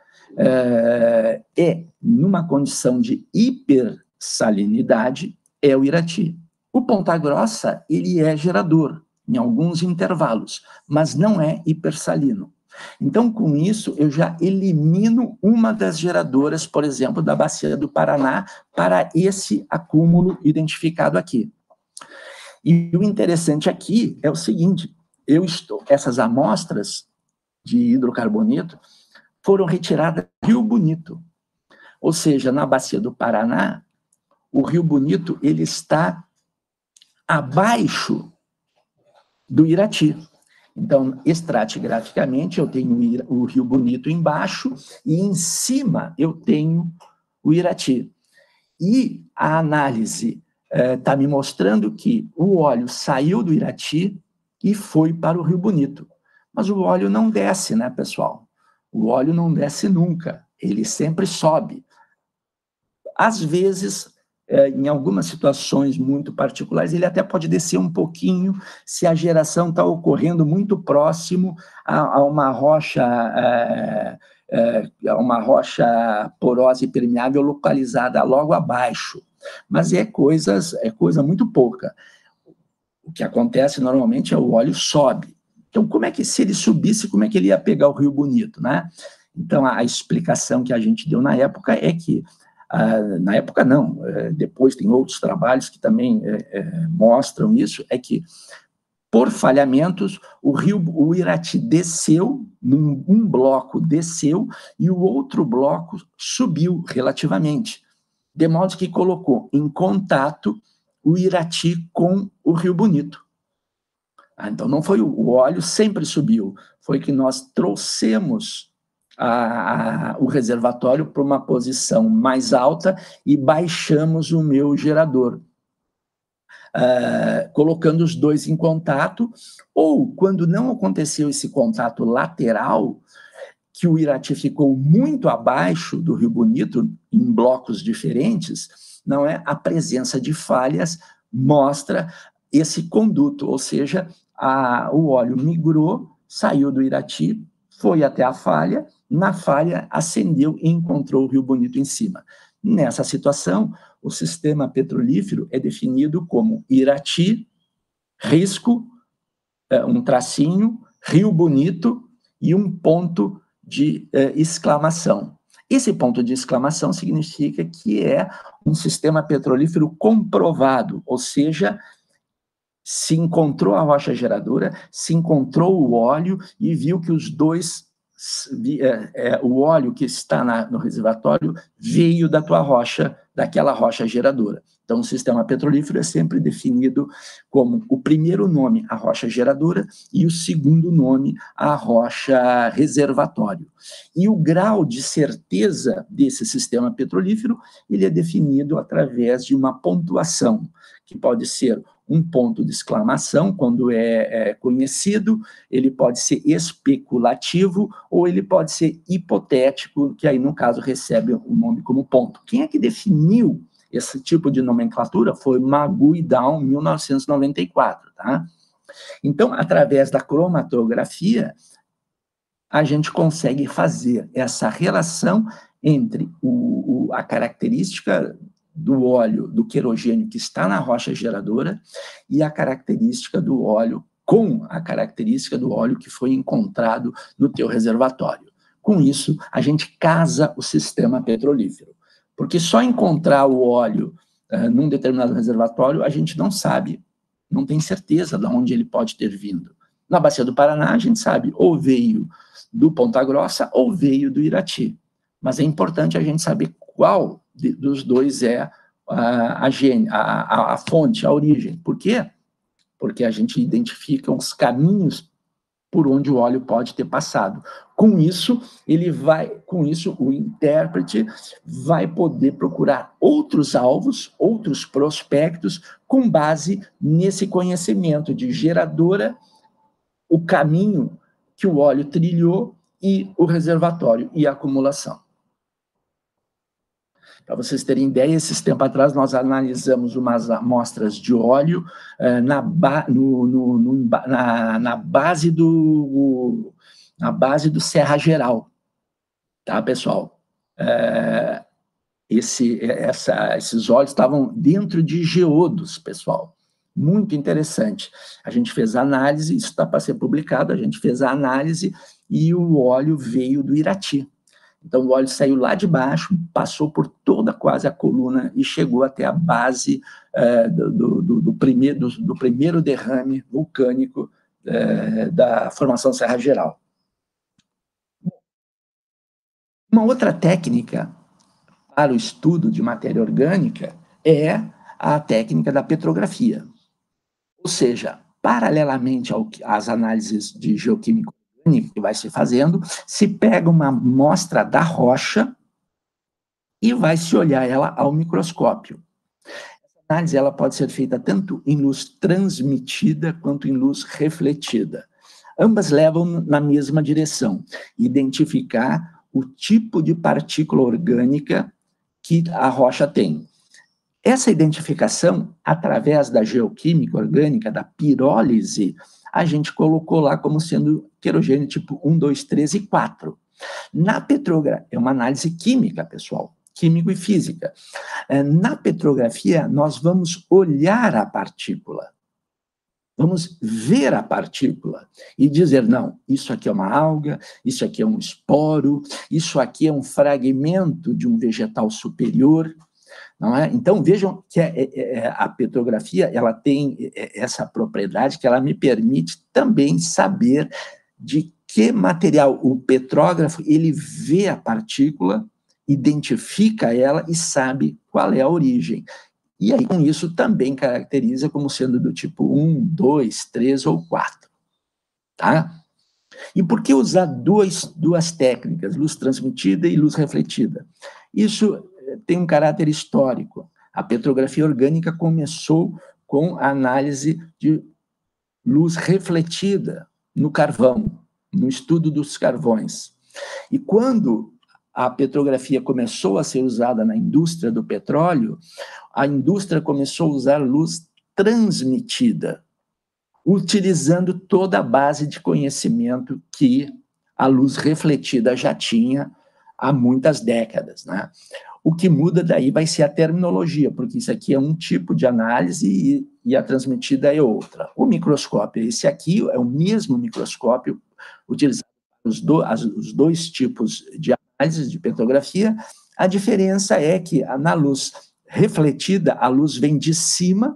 numa condição de hipersalinidade, é o Irati. O Ponta Grossa, ele é gerador, em alguns intervalos, mas não é hipersalino. Então, com isso, eu já elimino uma das geradoras, por exemplo, da Bacia do Paraná, para esse acúmulo identificado aqui. E o interessante aqui é o seguinte, essas amostras de hidrocarboneto foram retiradas do Rio Bonito. Ou seja, na Bacia do Paraná, o Rio Bonito ele está abaixo do Irati. Então, estratigraficamente, eu tenho o Rio Bonito embaixo e em cima eu tenho o Irati. E a análise está me mostrando que o óleo saiu do Irati e foi para o Rio Bonito. Mas o óleo não desce, né, pessoal? O óleo não desce nunca, ele sempre sobe. Às vezes, em algumas situações muito particulares, ele até pode descer um pouquinho se a geração está ocorrendo muito próximo a uma rocha porosa e permeável localizada logo abaixo. Mas é coisa muito pouca. O que acontece normalmente é o óleo sobe. Então, se ele subisse, como é que ele ia pegar o Rio Bonito, né? Então, a explicação que a gente deu na época é que na época não, depois tem outros trabalhos que também mostram isso, é que por falhamentos o Irati desceu, um bloco desceu e o outro bloco subiu relativamente, de modo que colocou em contato o Irati com o Rio Bonito. Então não foi o óleo sempre subiu, foi que nós trouxemos o reservatório para uma posição mais alta e baixamos o meu gerador, colocando os dois em contato, ou quando não aconteceu esse contato lateral, que o Irati ficou muito abaixo do Rio Bonito, em blocos diferentes, não é? A presença de falhas mostra esse conduto, ou seja, o óleo migrou, saiu do Irati, foi até a falha, na falha acendeu e encontrou o Rio Bonito em cima. Nessa situação, o sistema petrolífero é definido como Irati, risco, um tracinho, Rio Bonito e um ponto de exclamação. Esse ponto de exclamação significa que é um sistema petrolífero comprovado, ou seja, se encontrou a rocha geradora, se encontrou o óleo e viu que os dois, o óleo que está no reservatório veio da tua rocha, daquela rocha geradora. Então, o sistema petrolífero é sempre definido como o primeiro nome, a rocha geradora, e o segundo nome, a rocha reservatório. E o grau de certeza desse sistema petrolífero, ele é definido através de uma pontuação, que pode ser um ponto de exclamação, quando é conhecido, ele pode ser especulativo, ou ele pode ser hipotético, que aí, no caso, recebe o nome como ponto. Quem é que definiu esse tipo de nomenclatura? Foi Magoo e Down, 1994, tá? Então, através da cromatografia, a gente consegue fazer essa relação entre a característica do óleo, do querogênio que está na rocha geradora e a característica do óleo com a característica do óleo que foi encontrado no teu reservatório. Com isso, a gente casa o sistema petrolífero, porque só encontrar o óleo num determinado reservatório, a gente não sabe, não tem certeza de onde ele pode ter vindo. Na Bacia do Paraná, a gente sabe, ou veio do Ponta Grossa ou veio do Irati. Mas é importante a gente saber qual dos dois é a fonte, a origem. Por quê? Porque a gente identifica os caminhos por onde o óleo pode ter passado. Com isso, o intérprete vai poder procurar outros alvos, outros prospectos, com base nesse conhecimento de geradora, o caminho que o óleo trilhou e o reservatório e a acumulação. Para vocês terem ideia, esses tempos atrás nós analisamos umas amostras de óleo na base do Serra Geral, tá, pessoal? Esses óleos estavam dentro de geodos, pessoal. Muito interessante. A gente fez a análise, isso está para ser publicado, a gente fez a análise e o óleo veio do Irati. Então, o óleo saiu lá de baixo, passou por toda quase a coluna e chegou até a base do primeiro derrame vulcânico da formação Serra Geral. Uma outra técnica para o estudo de matéria orgânica é a técnica da petrografia. Ou seja, paralelamente às análises de geoquímica orgânica que vai se fazendo, se pega uma amostra da rocha e vai se olhar ela ao microscópio. Essa análise ela pode ser feita tanto em luz transmitida quanto em luz refletida. Ambas levam na mesma direção, identificar o tipo de partícula orgânica que a rocha tem. Essa identificação, através da geoquímica orgânica, da pirólise, a gente colocou lá como sendo querogênio tipo 1, 2, 3 e 4. Na petrografia, é uma análise química, pessoal, químico e física. Na petrografia, nós vamos olhar a partícula, vamos ver a partícula e dizer, não, isso aqui é uma alga, isso aqui é um esporo, isso aqui é um fragmento de um vegetal superior. Não é? Então, vejam que a petrografia ela tem essa propriedade que ela me permite também saber de que material o petrógrafo ele vê a partícula, identifica ela e sabe qual é a origem. E aí, com isso, também caracteriza como sendo do tipo 1, 2, 3 ou 4. Tá? E por que usar duas técnicas, luz transmitida e luz refletida? Isso tem um caráter histórico. A petrografia orgânica começou com a análise de luz refletida no carvão, no estudo dos carvões. E quando a petrografia começou a ser usada na indústria do petróleo, a indústria começou a usar luz transmitida, utilizando toda a base de conhecimento que a luz refletida já tinha há muitas décadas, né? O que muda daí vai ser a terminologia, porque isso aqui é um tipo de análise e a transmitida é outra. O microscópio, esse aqui é o mesmo microscópio utilizado para os dois tipos de análise de petrografia. A diferença é que na luz refletida, a luz vem de cima,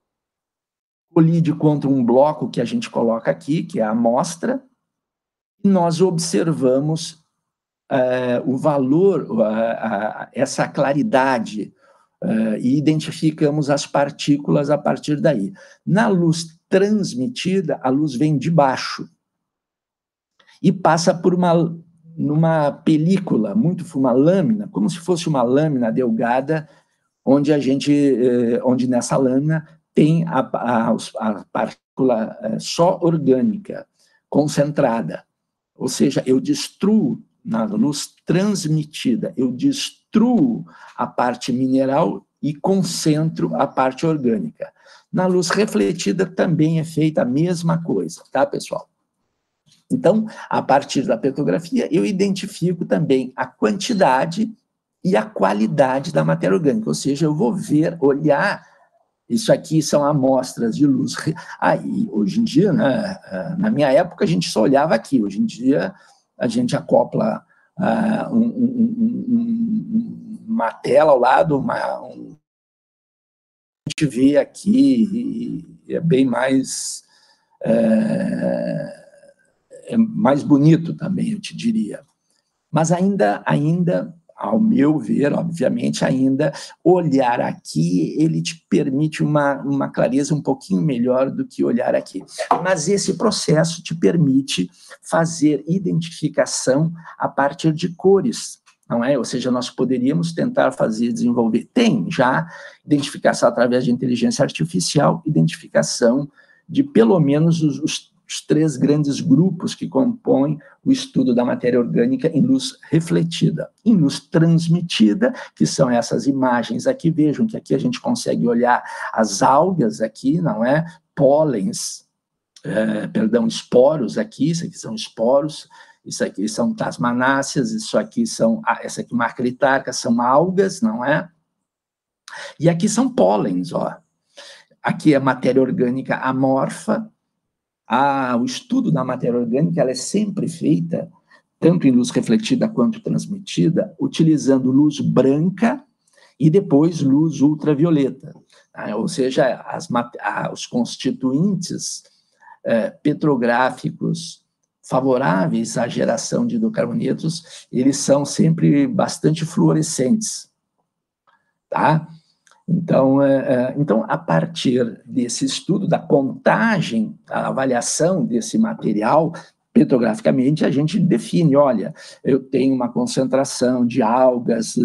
colide contra um bloco que a gente coloca aqui, que é a amostra, e nós observamos o valor, essa claridade, e identificamos as partículas a partir daí. Na luz transmitida, a luz vem de baixo e passa por numa película, uma lâmina, como se fosse uma lâmina delgada, onde nessa lâmina tem a partícula só orgânica, concentrada. Ou seja, eu destruo, na luz transmitida, eu destruo a parte mineral e concentro a parte orgânica. Na luz refletida também é feita a mesma coisa, tá, pessoal? Então, a partir da petrografia, eu identifico também a quantidade e a qualidade da matéria orgânica, ou seja, eu vou olhar, isso aqui são amostras de luz. E hoje em dia, né, na minha época, a gente só olhava aqui, hoje em dia a gente acopla uma tela ao lado, a gente vê aqui, e é bem mais mais bonito também, eu te diria. Mas ainda, ao meu ver, obviamente, ainda olhar aqui, ele te permite uma clareza um pouquinho melhor do que olhar aqui. Mas esse processo te permite fazer identificação a partir de cores, não é? Ou seja, nós poderíamos tentar desenvolver, tem já identificação através de inteligência artificial, identificação de pelo menos os 3 grandes grupos que compõem o estudo da matéria orgânica em luz refletida. Em luz transmitida, que são essas imagens aqui, vejam que aqui a gente consegue olhar as algas aqui, não é? Pólens, esporos aqui, isso aqui são esporos, isso aqui são tasmanáceas, essa aqui macroitárica, são algas, não é? E aqui são pólens, ó. Aqui é matéria orgânica amorfa, o estudo da matéria orgânica ela é sempre feita, tanto em luz refletida quanto transmitida, utilizando luz branca e depois luz ultravioleta. Ou seja, os constituintes petrográficos favoráveis à geração de hidrocarbonetos, eles são sempre bastante fluorescentes, tá? Então, a partir desse estudo, da contagem, da avaliação desse material, petrograficamente, a gente define, olha, eu tenho uma concentração de algas,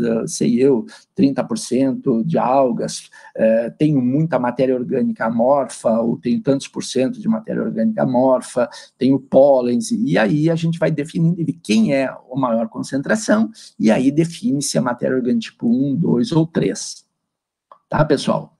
30% de algas, tenho muita matéria orgânica amorfa, ou tenho tantos por cento de matéria orgânica amorfa, tenho pólens, e aí a gente vai definindo quem é a maior concentração, e aí define-se a matéria orgânica tipo 1, 2 ou 3. Tá, pessoal?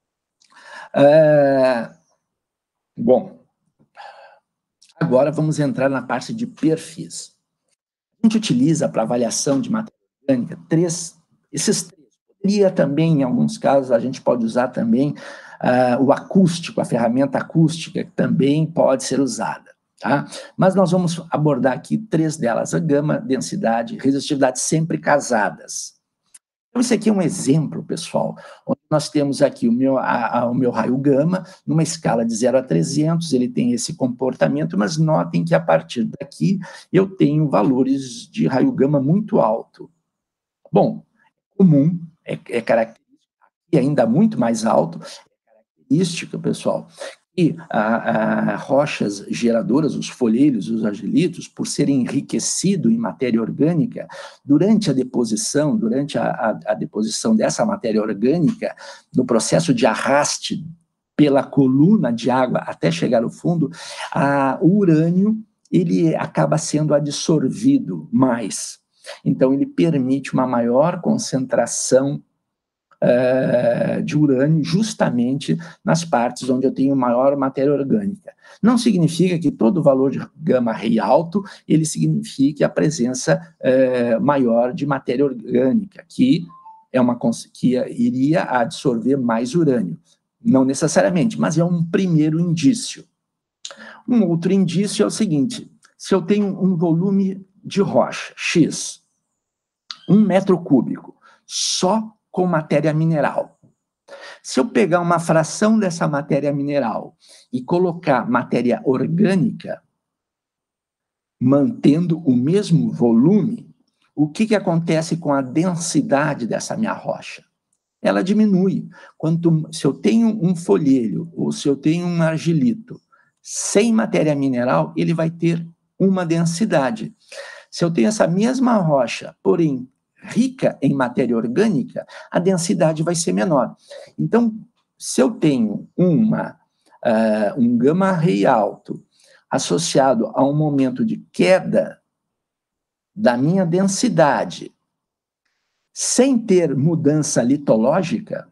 Bom, agora vamos entrar na parte de perfis. A gente utiliza para avaliação de matéria orgânica esses três. Poderia também, em alguns casos, a gente pode usar também o acústico, a ferramenta acústica, que também pode ser usada. Tá? Mas nós vamos abordar aqui 3 delas: a gama, densidade, resistividade, sempre casadas. Então, esse aqui é um exemplo, pessoal, onde nós temos aqui o meu raio gama, numa escala de 0 a 300, ele tem esse comportamento, mas notem que a partir daqui eu tenho valores de raio gama muito alto. Bom, é comum, é característico, e ainda muito mais alto, é característica, pessoal, e rochas geradoras, os folheiros, os argilitos, por serem enriquecidos em matéria orgânica, durante a deposição, dessa matéria orgânica, no processo de arraste pela coluna de água até chegar ao fundo, o urânio ele acaba sendo absorvido mais. Então, ele permite uma maior concentração de urânio justamente nas partes onde eu tenho maior matéria orgânica. Não significa que todo valor de gama rei alto, ele signifique a presença maior de matéria orgânica, que iria absorver mais urânio. Não necessariamente, mas é um primeiro indício. Um outro indício é o seguinte: se eu tenho um volume de rocha, X, 1 metro cúbico, só com matéria mineral. Se eu pegar uma fração dessa matéria mineral e colocar matéria orgânica, mantendo o mesmo volume, o que acontece com a densidade dessa minha rocha? Ela diminui. Se eu tenho um folheiro ou se eu tenho um argilito sem matéria mineral, ele vai ter uma densidade. Se eu tenho essa mesma rocha, porém rica em matéria orgânica, a densidade vai ser menor. Então, se eu tenho um gama rei alto associado a um momento de queda da minha densidade, sem ter mudança litológica,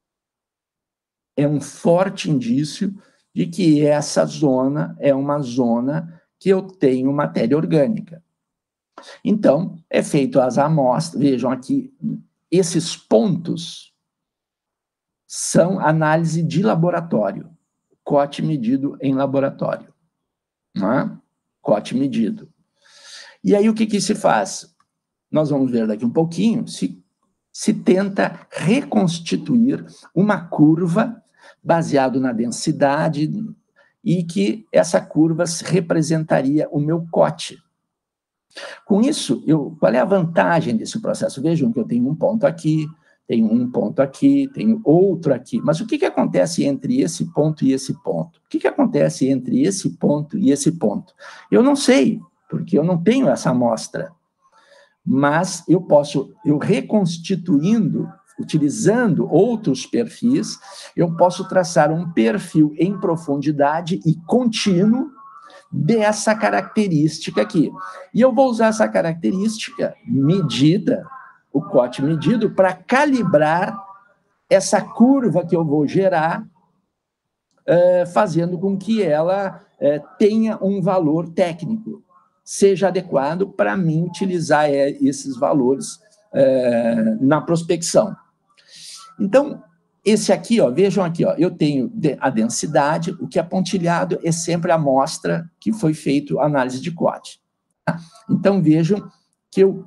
é um forte indício de que essa zona é uma zona que eu tenho matéria orgânica. Então, é feito as amostras, vejam aqui, esses pontos são análise de laboratório, COT medido em laboratório, não é? COT medido. E aí o que se faz? Nós vamos ver daqui um pouquinho, se tenta reconstituir uma curva baseado na densidade e que essa curva representaria o meu COT. Com isso, qual é a vantagem desse processo? Vejam que eu tenho um ponto aqui, tenho um ponto aqui, tenho outro aqui. Mas o que acontece entre esse ponto e esse ponto? O que acontece entre esse ponto e esse ponto? Eu não sei, porque eu não tenho essa amostra. Mas eu reconstituindo, utilizando outros perfis, eu posso traçar um perfil em profundidade e contínuo dessa característica aqui. E eu vou usar essa característica medida, o COT medido, para calibrar essa curva que eu vou gerar, fazendo com que ela tenha um valor técnico, seja adequado para mim utilizar esses valores na prospecção. Então, esse aqui, ó, vejam aqui, ó, eu tenho a densidade, o que é pontilhado é sempre a amostra que foi feita a análise de COT. Tá? Então, vejam que eu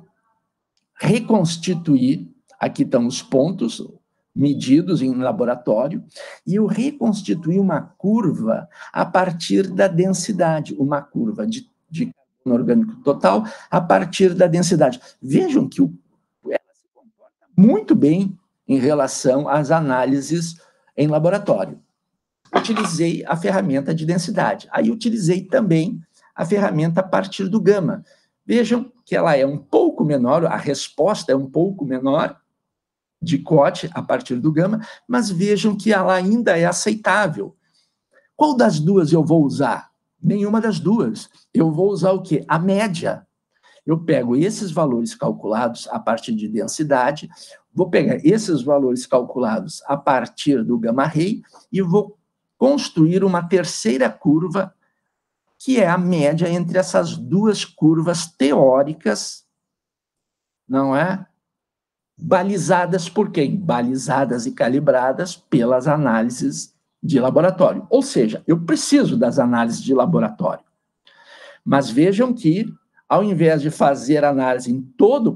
reconstituí, aqui estão os pontos medidos em laboratório, e eu reconstituí uma curva a partir da densidade, uma curva de carbono orgânico total a partir da densidade. Vejam que ela se comporta muito bem em relação às análises em laboratório. Utilizei a ferramenta de densidade. Aí utilizei também a ferramenta a partir do gama. Vejam que ela é um pouco menor, a resposta é um pouco menor de COT a partir do gama, mas vejam que ela ainda é aceitável. Qual das duas eu vou usar? Nenhuma das duas. Eu vou usar o quê? A média. Eu pego esses valores calculados a partir de densidade, vou pegar esses valores calculados a partir do gamma-ray e vou construir uma terceira curva, que é a média entre essas duas curvas teóricas, não é? Balizadas por quem? Balizadas e calibradas pelas análises de laboratório. Ou seja, eu preciso das análises de laboratório. Mas vejam que, ao invés de fazer análise em todo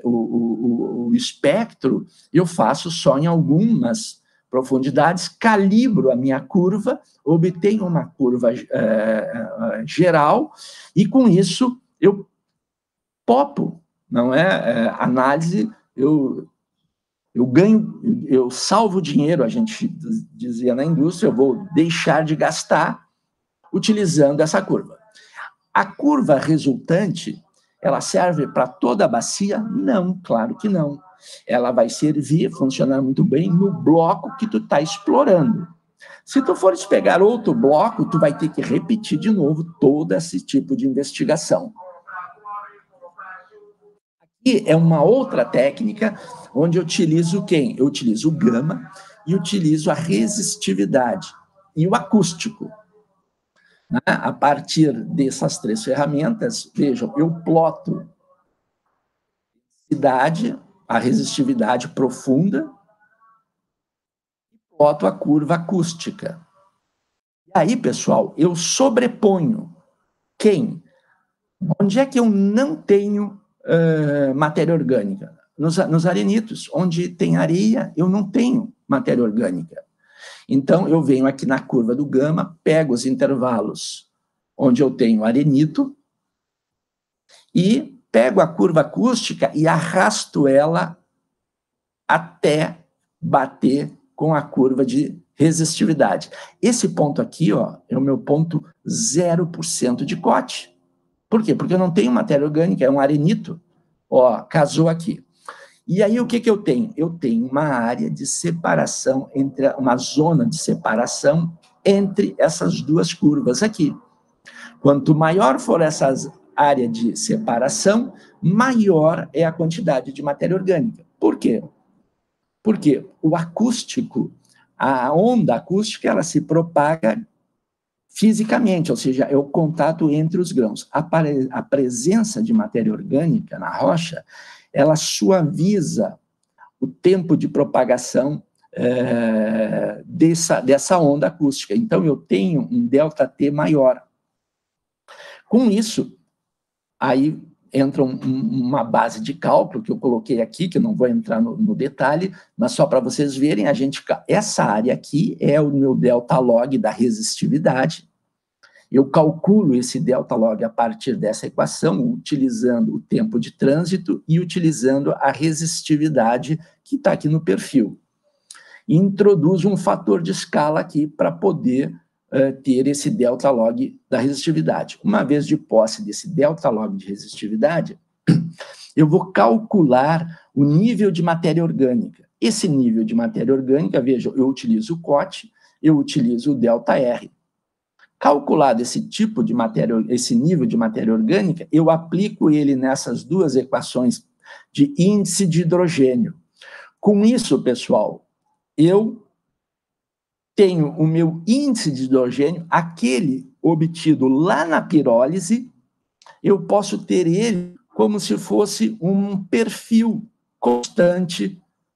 o espectro, eu faço só em algumas profundidades, calibro a minha curva, obtenho uma curva geral, e com isso eu popo, não é? Análise, eu ganho, eu salvo dinheiro, a gente dizia na indústria, eu vou deixar de gastar utilizando essa curva. A curva resultante, ela serve para toda a bacia? Não, claro que não. Ela vai servir, funcionar muito bem no bloco que tu está explorando. Se tu fores pegar outro bloco, tu vai ter que repetir de novo todo esse tipo de investigação. Aqui é uma outra técnica onde eu utilizo quem? Eu utilizo o gama e utilizo a resistividade e o acústico. A partir dessas três ferramentas, vejam, eu ploto a resistividade profunda e ploto a curva acústica. E aí, pessoal, eu sobreponho quem? Onde é que eu não tenho matéria orgânica? Nos arenitos, onde tem areia, eu não tenho matéria orgânica. Então, eu venho aqui na curva do gama, pego os intervalos onde eu tenho arenito e pego a curva acústica e arrasto ela até bater com a curva de resistividade. Esse ponto aqui, ó, é o meu ponto 0% de COT. Por quê? Porque eu não tenho matéria orgânica, é um arenito. Ó, casou aqui. E aí, o que eu tenho? Eu tenho uma área de separação, uma zona de separação entre essas duas curvas aqui. Quanto maior for essa área de separação, maior é a quantidade de matéria orgânica. Por quê? Porque o acústico, a onda acústica, ela se propaga fisicamente, ou seja, é o contato entre os grãos. A presença de matéria orgânica na rocha, ela suaviza o tempo de propagação dessa onda acústica. Então, eu tenho um ΔT maior. Com isso, aí entra uma base de cálculo que eu coloquei aqui, que eu não vou entrar no detalhe, mas só para vocês verem, essa área aqui é o meu ΔLog da resistividade. Eu calculo esse ΔLog a partir dessa equação, utilizando o tempo de trânsito e utilizando a resistividade que está aqui no perfil. E introduzo um fator de escala aqui para poder ter esse ΔLog da resistividade. Uma vez de posse desse ΔLog de resistividade, eu vou calcular o nível de matéria orgânica. Esse nível de matéria orgânica, veja, eu utilizo o COT, eu utilizo o ΔR. Calculado esse tipo de matéria, esse nível de matéria orgânica, eu aplico ele nessas duas equações de índice de hidrogênio. Com isso, pessoal, eu tenho o meu índice de hidrogênio, aquele obtido lá na pirólise, eu posso ter ele como se fosse um perfil constante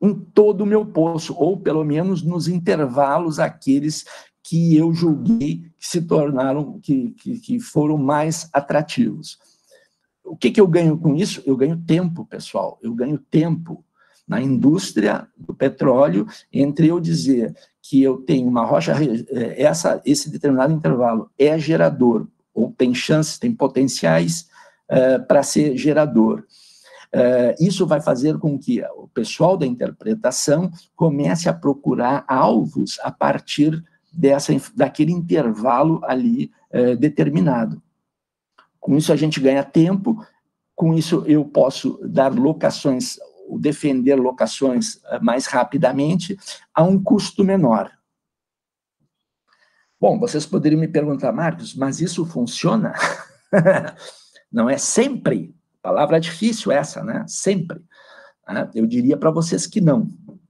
em todo o meu poço, ou pelo menos nos intervalos aqueles que eu julguei que se tornaram, que foram mais atrativos. O que eu ganho com isso? Eu ganho tempo, pessoal, eu ganho tempo na indústria do petróleo, entre eu dizer que eu tenho uma rocha, esse determinado intervalo é gerador, ou tem chances, tem potenciais para ser gerador. Isso vai fazer com que o pessoal da interpretação comece a procurar alvos a partir daquele intervalo ali determinado. Com isso a gente ganha tempo, com isso eu posso dar locações, defender locações mais rapidamente, a um custo menor. Bom, vocês poderiam me perguntar, Marcos, mas isso funciona? Não é sempre. Palavra difícil essa, né? Sempre. Eu diria para vocês que não.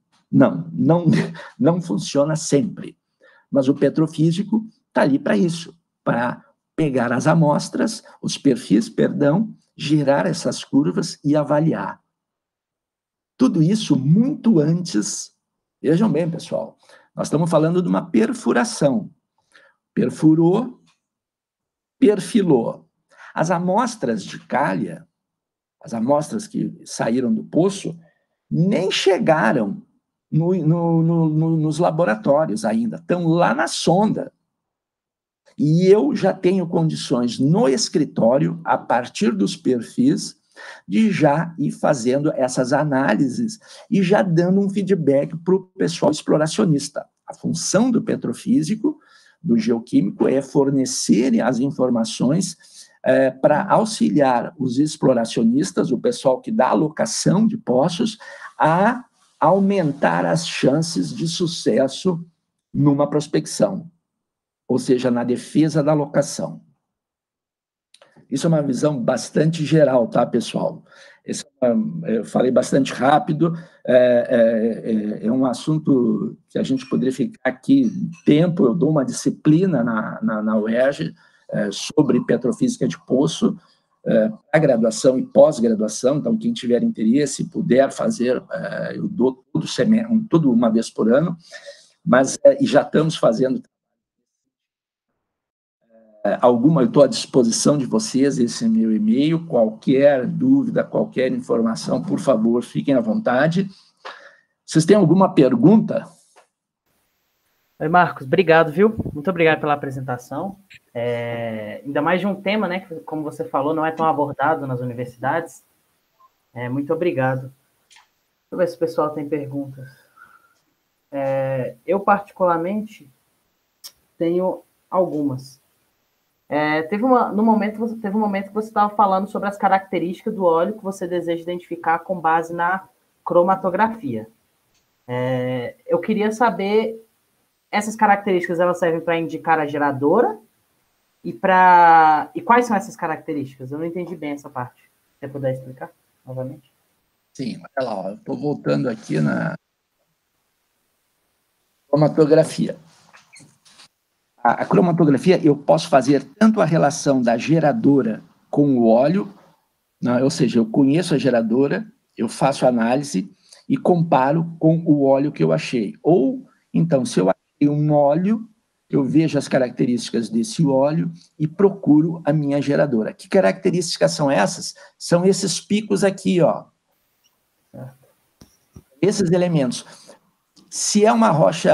Não funciona sempre. Mas o petrofísico está ali para isso, para pegar as amostras, os perfis, gerar essas curvas e avaliar. Tudo isso muito antes, vejam bem, pessoal, nós estamos falando de uma perfuração. Perfurou, perfilou. As amostras de calha, as amostras que saíram do poço, nem chegaram nos laboratórios ainda, estão lá na sonda. E eu já tenho condições no escritório, a partir dos perfis, de já ir fazendo essas análises e já dando um feedback para o pessoal exploracionista. A função do petrofísico, do geoquímico, é fornecer as informações para auxiliar os exploracionistas, o pessoal que dá alocação de poços, a aumentar as chances de sucesso numa prospecção, ou seja, na defesa da alocação. Isso é uma visão bastante geral, tá, pessoal? Eu falei bastante rápido, é um assunto que a gente poderia ficar aqui tempo, eu dou uma disciplina na UERJ sobre petrofísica de poço, para graduação e pós-graduação, então quem tiver interesse, puder fazer, eu dou tudo uma vez por ano, mas e já estamos fazendo eu estou à disposição de vocês, esse é meu e-mail, qualquer dúvida, qualquer informação, por favor, fiquem à vontade. Vocês têm alguma pergunta? Oi, Marcos, obrigado, viu? Muito obrigado pela apresentação. Ainda mais de um tema, né, que, como você falou, não é tão abordado nas universidades. Muito obrigado. Deixa eu ver se o pessoal tem perguntas. Eu, particularmente, tenho algumas. Teve um momento que você estava falando sobre as características do óleo que você deseja identificar com base na cromatografia. Eu queria saber, essas características elas servem para indicar a geradora e quais são essas características? Eu não entendi bem essa parte. Se você puder explicar novamente. Sim, olha lá, eu estou voltando aqui na cromatografia. A cromatografia, eu posso fazer tanto a relação da geradora com o óleo, né, ou seja, eu conheço a geradora, eu faço análise e comparo com o óleo que eu achei. Ou, então, se eu achei um óleo, eu vejo as características desse óleo e procuro a minha geradora. Que características são essas? São esses picos aqui, ó. Esses elementos. Se é uma rocha,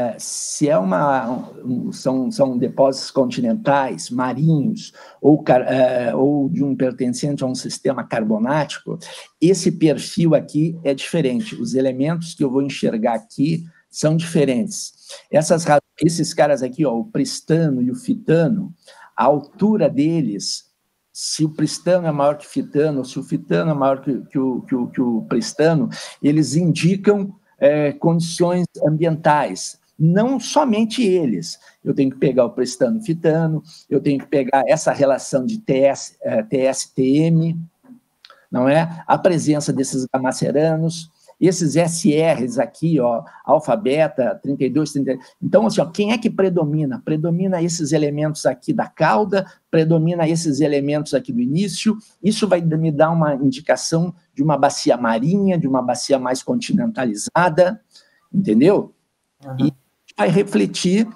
são depósitos continentais, marinhos, ou de um pertencente a um sistema carbonático, esse perfil aqui é diferente. Os elementos que eu vou enxergar aqui são diferentes. Esses caras aqui, ó, o pristano e o fitano, a altura deles, se o pristano é maior que o fitano, ou se o fitano é maior que o pristano, eles indicam condições ambientais, não somente eles. Eu tenho que pegar o pristano fitano, eu tenho que pegar essa relação de TS-TM, não é? A presença desses gamaceranos, esses SRs aqui, ó, alfa, beta, 32, 30. Então, assim, ó, quem é que predomina? Predomina esses elementos aqui da cauda, predomina esses elementos aqui do início. Isso vai me dar uma indicação de uma bacia marinha, de uma bacia mais continentalizada, entendeu? E vai refletir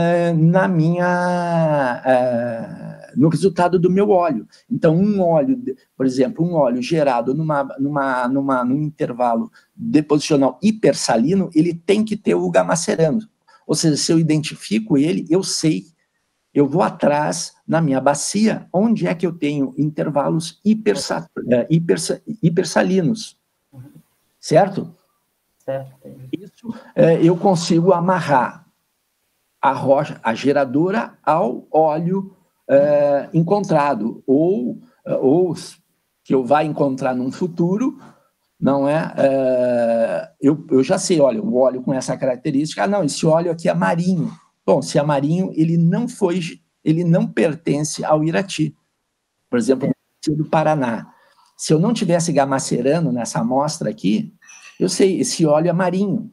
no resultado do meu óleo. Então, um óleo, por exemplo, um óleo gerado num intervalo deposicional hipersalino, ele tem que ter o gamacerano. Ou seja, se eu identifico ele, eu sei, eu vou atrás na minha bacia, onde é que eu tenho intervalos hipersalinos. Certo? Certo. Isso eu consigo amarrar a geradora ao óleo encontrado, ou que eu vá encontrar num futuro, não é? Eu já sei, olha, o óleo com essa característica, não, esse óleo aqui é marinho. Bom, se é marinho, ele não pertence ao Irati. Por exemplo, do Paraná. Se eu não tivesse gamacerano nessa amostra aqui, eu sei, esse óleo é marinho.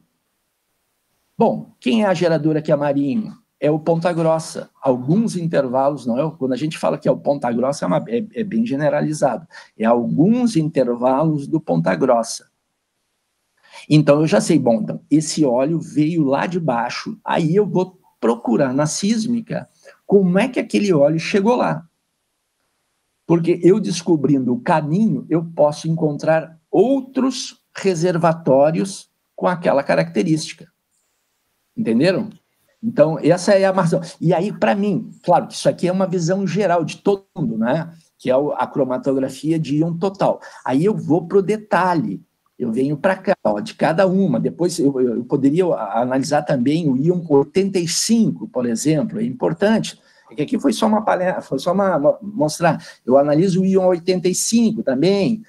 Bom, quem é a geradora que é marinho? É o Ponta Grossa. Alguns intervalos, não é? Quando a gente fala que é o Ponta Grossa, é bem generalizado. É alguns intervalos do Ponta Grossa. Então, eu já sei, bom, então, esse óleo veio lá de baixo, aí eu vou procurar na sísmica como é que aquele óleo chegou lá. Porque eu descobrindo o caminho, eu posso encontrar outros reservatórios com aquela característica. Entenderam? Então, essa é a marcação. E aí, para mim, claro que isso aqui é uma visão geral de todo mundo, né? Que é a cromatografia de íon total. Aí eu vou para o detalhe, eu venho para cá, ó, de cada uma. Depois eu poderia analisar também o íon 85, por exemplo, é importante. Porque aqui foi só uma palestra, foi só mostrar. Eu analiso o íon 85 também,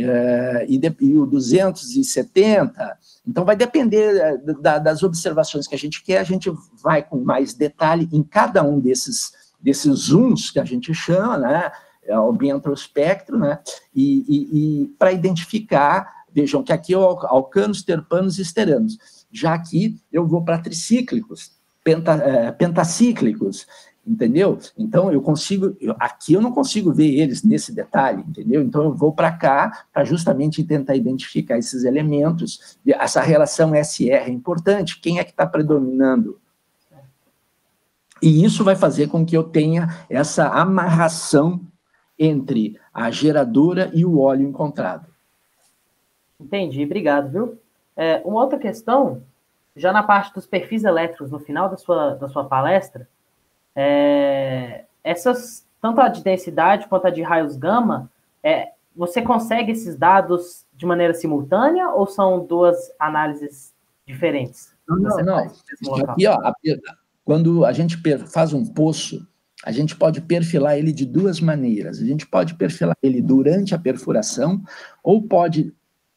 e o 270. Então, vai depender das observações que a gente quer, a gente vai com mais detalhe em cada um desses zooms que a gente chama, né? Aumenta o espectro, né? E para identificar, vejam que aqui eu alcanos, terpanos e esteranos. Já aqui eu vou para tricíclicos, pentacíclicos, entendeu? Então, aqui eu não consigo ver eles nesse detalhe, entendeu? Então, eu vou para cá para justamente tentar identificar esses elementos. Essa relação SR é importante. Quem é que está predominando? E isso vai fazer com que eu tenha essa amarração entre a geradora e o óleo encontrado. Entendi, obrigado, viu? Uma outra questão, já na parte dos perfis elétricos, no final da sua palestra, tanto a de densidade quanto a de raios gama, você consegue esses dados de maneira simultânea ou são duas análises diferentes? Não. Aqui, ó, quando a gente faz um poço, a gente pode perfilar ele de duas maneiras. A gente pode perfilar ele durante a perfuração, ou pode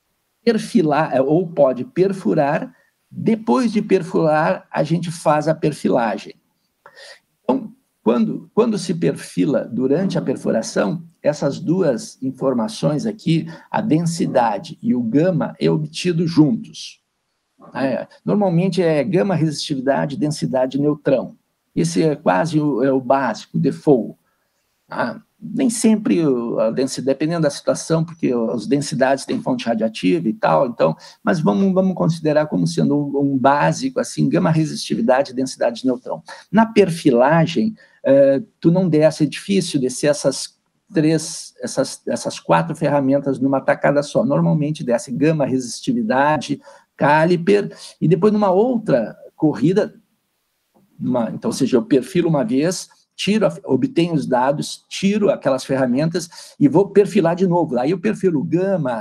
perfurar. Depois de perfurar, a gente faz a perfilagem. Então, quando se perfila durante a perfuração, essas duas informações aqui, a densidade e o gama, é obtido juntos. Normalmente é gama resistividade, densidade neutrão. Esse é quase o básico, o default. Nem sempre a densidade, dependendo da situação, porque as densidades têm fonte radiativa e tal, então, mas vamos considerar como sendo um básico, assim, gama resistividade, densidade neutrão. Na perfilagem, tu não desce, é difícil descer essas 4 ferramentas numa tacada só. Normalmente desce gama resistividade, caliper, e depois numa outra corrida, então, ou seja, eu perfilo uma vez, obtenho os dados, tiro aquelas ferramentas e vou perfilar de novo. Aí eu perfilo gama,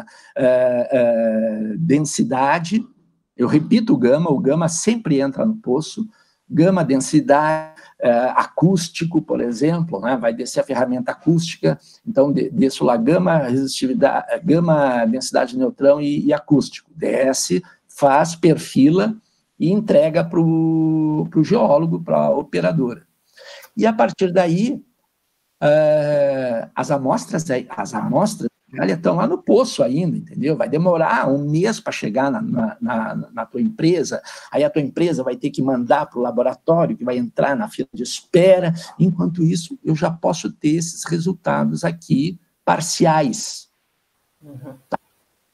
densidade, eu repito o gama sempre entra no poço, gama, densidade, acústico, por exemplo, né? Vai descer a ferramenta acústica, então desço lá gama, resistividade, gama, densidade neutrão e acústico. Desce, faz, perfila e entrega para o geólogo, para a operadora. E a partir daí, as amostras estão lá no poço ainda, entendeu? Vai demorar um mês para chegar na tua empresa, aí a tua empresa vai ter que mandar para o laboratório, que vai entrar na fila de espera. Enquanto isso, eu já posso ter esses resultados aqui parciais. Tá?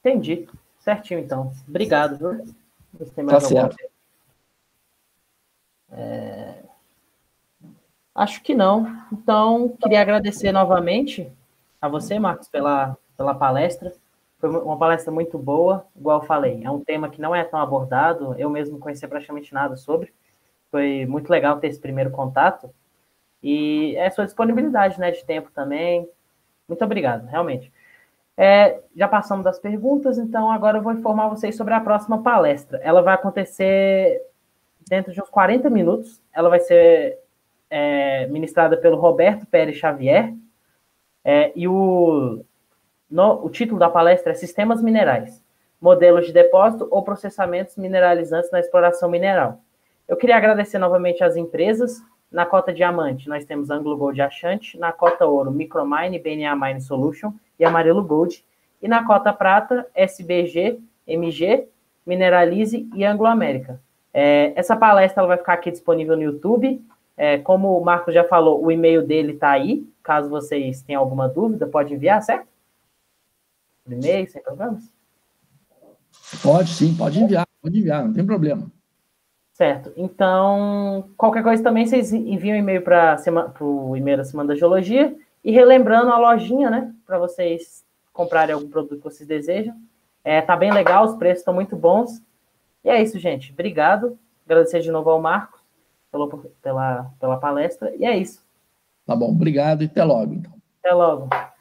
Entendi. Certinho, então. Obrigado, viu? Gostei Tá mais alguma certo. coisa. Acho que não. Então, queria agradecer novamente a você, Marcos, pela palestra. Foi uma palestra muito boa, igual eu falei. É um tema que não é tão abordado, eu mesmo não conhecia praticamente nada sobre. Foi muito legal ter esse primeiro contato. E é sua disponibilidade, né, de tempo também. Muito obrigado, realmente. Já passamos das perguntas, então agora eu vou informar vocês sobre a próxima palestra. Ela vai acontecer dentro de uns 40 minutos. Ela vai ser ministrada pelo Roberto Pérez Xavier. E o título da palestra é Sistemas Minerais, Modelos de Depósito ou Processamentos Mineralizantes na Exploração Mineral. Eu queria agradecer novamente às empresas. Na cota diamante, nós temos AngloGold Ashanti. Na cota ouro, Micromine, BNA Mine Solution e Amarelo Gold. E na cota prata, SBG, MG, Mineralize e Anglo América. Essa palestra ela vai ficar aqui disponível no YouTube. Como o Marcos já falou, o e-mail dele está aí. Caso vocês tenham alguma dúvida, pode enviar, certo? Por e-mail, sem problemas? Pode sim, pode enviar, não tem problema. Certo. Então, qualquer coisa também, vocês enviam e-mail para o e-mail da Semana da Geologia. E relembrando a lojinha, né? Para vocês comprarem algum produto que vocês desejam. Tá bem legal, os preços estão muito bons. E é isso, gente. Obrigado. Agradecer de novo ao Marcos pela palestra. E é isso. Tá bom, obrigado e até logo, então. Até logo.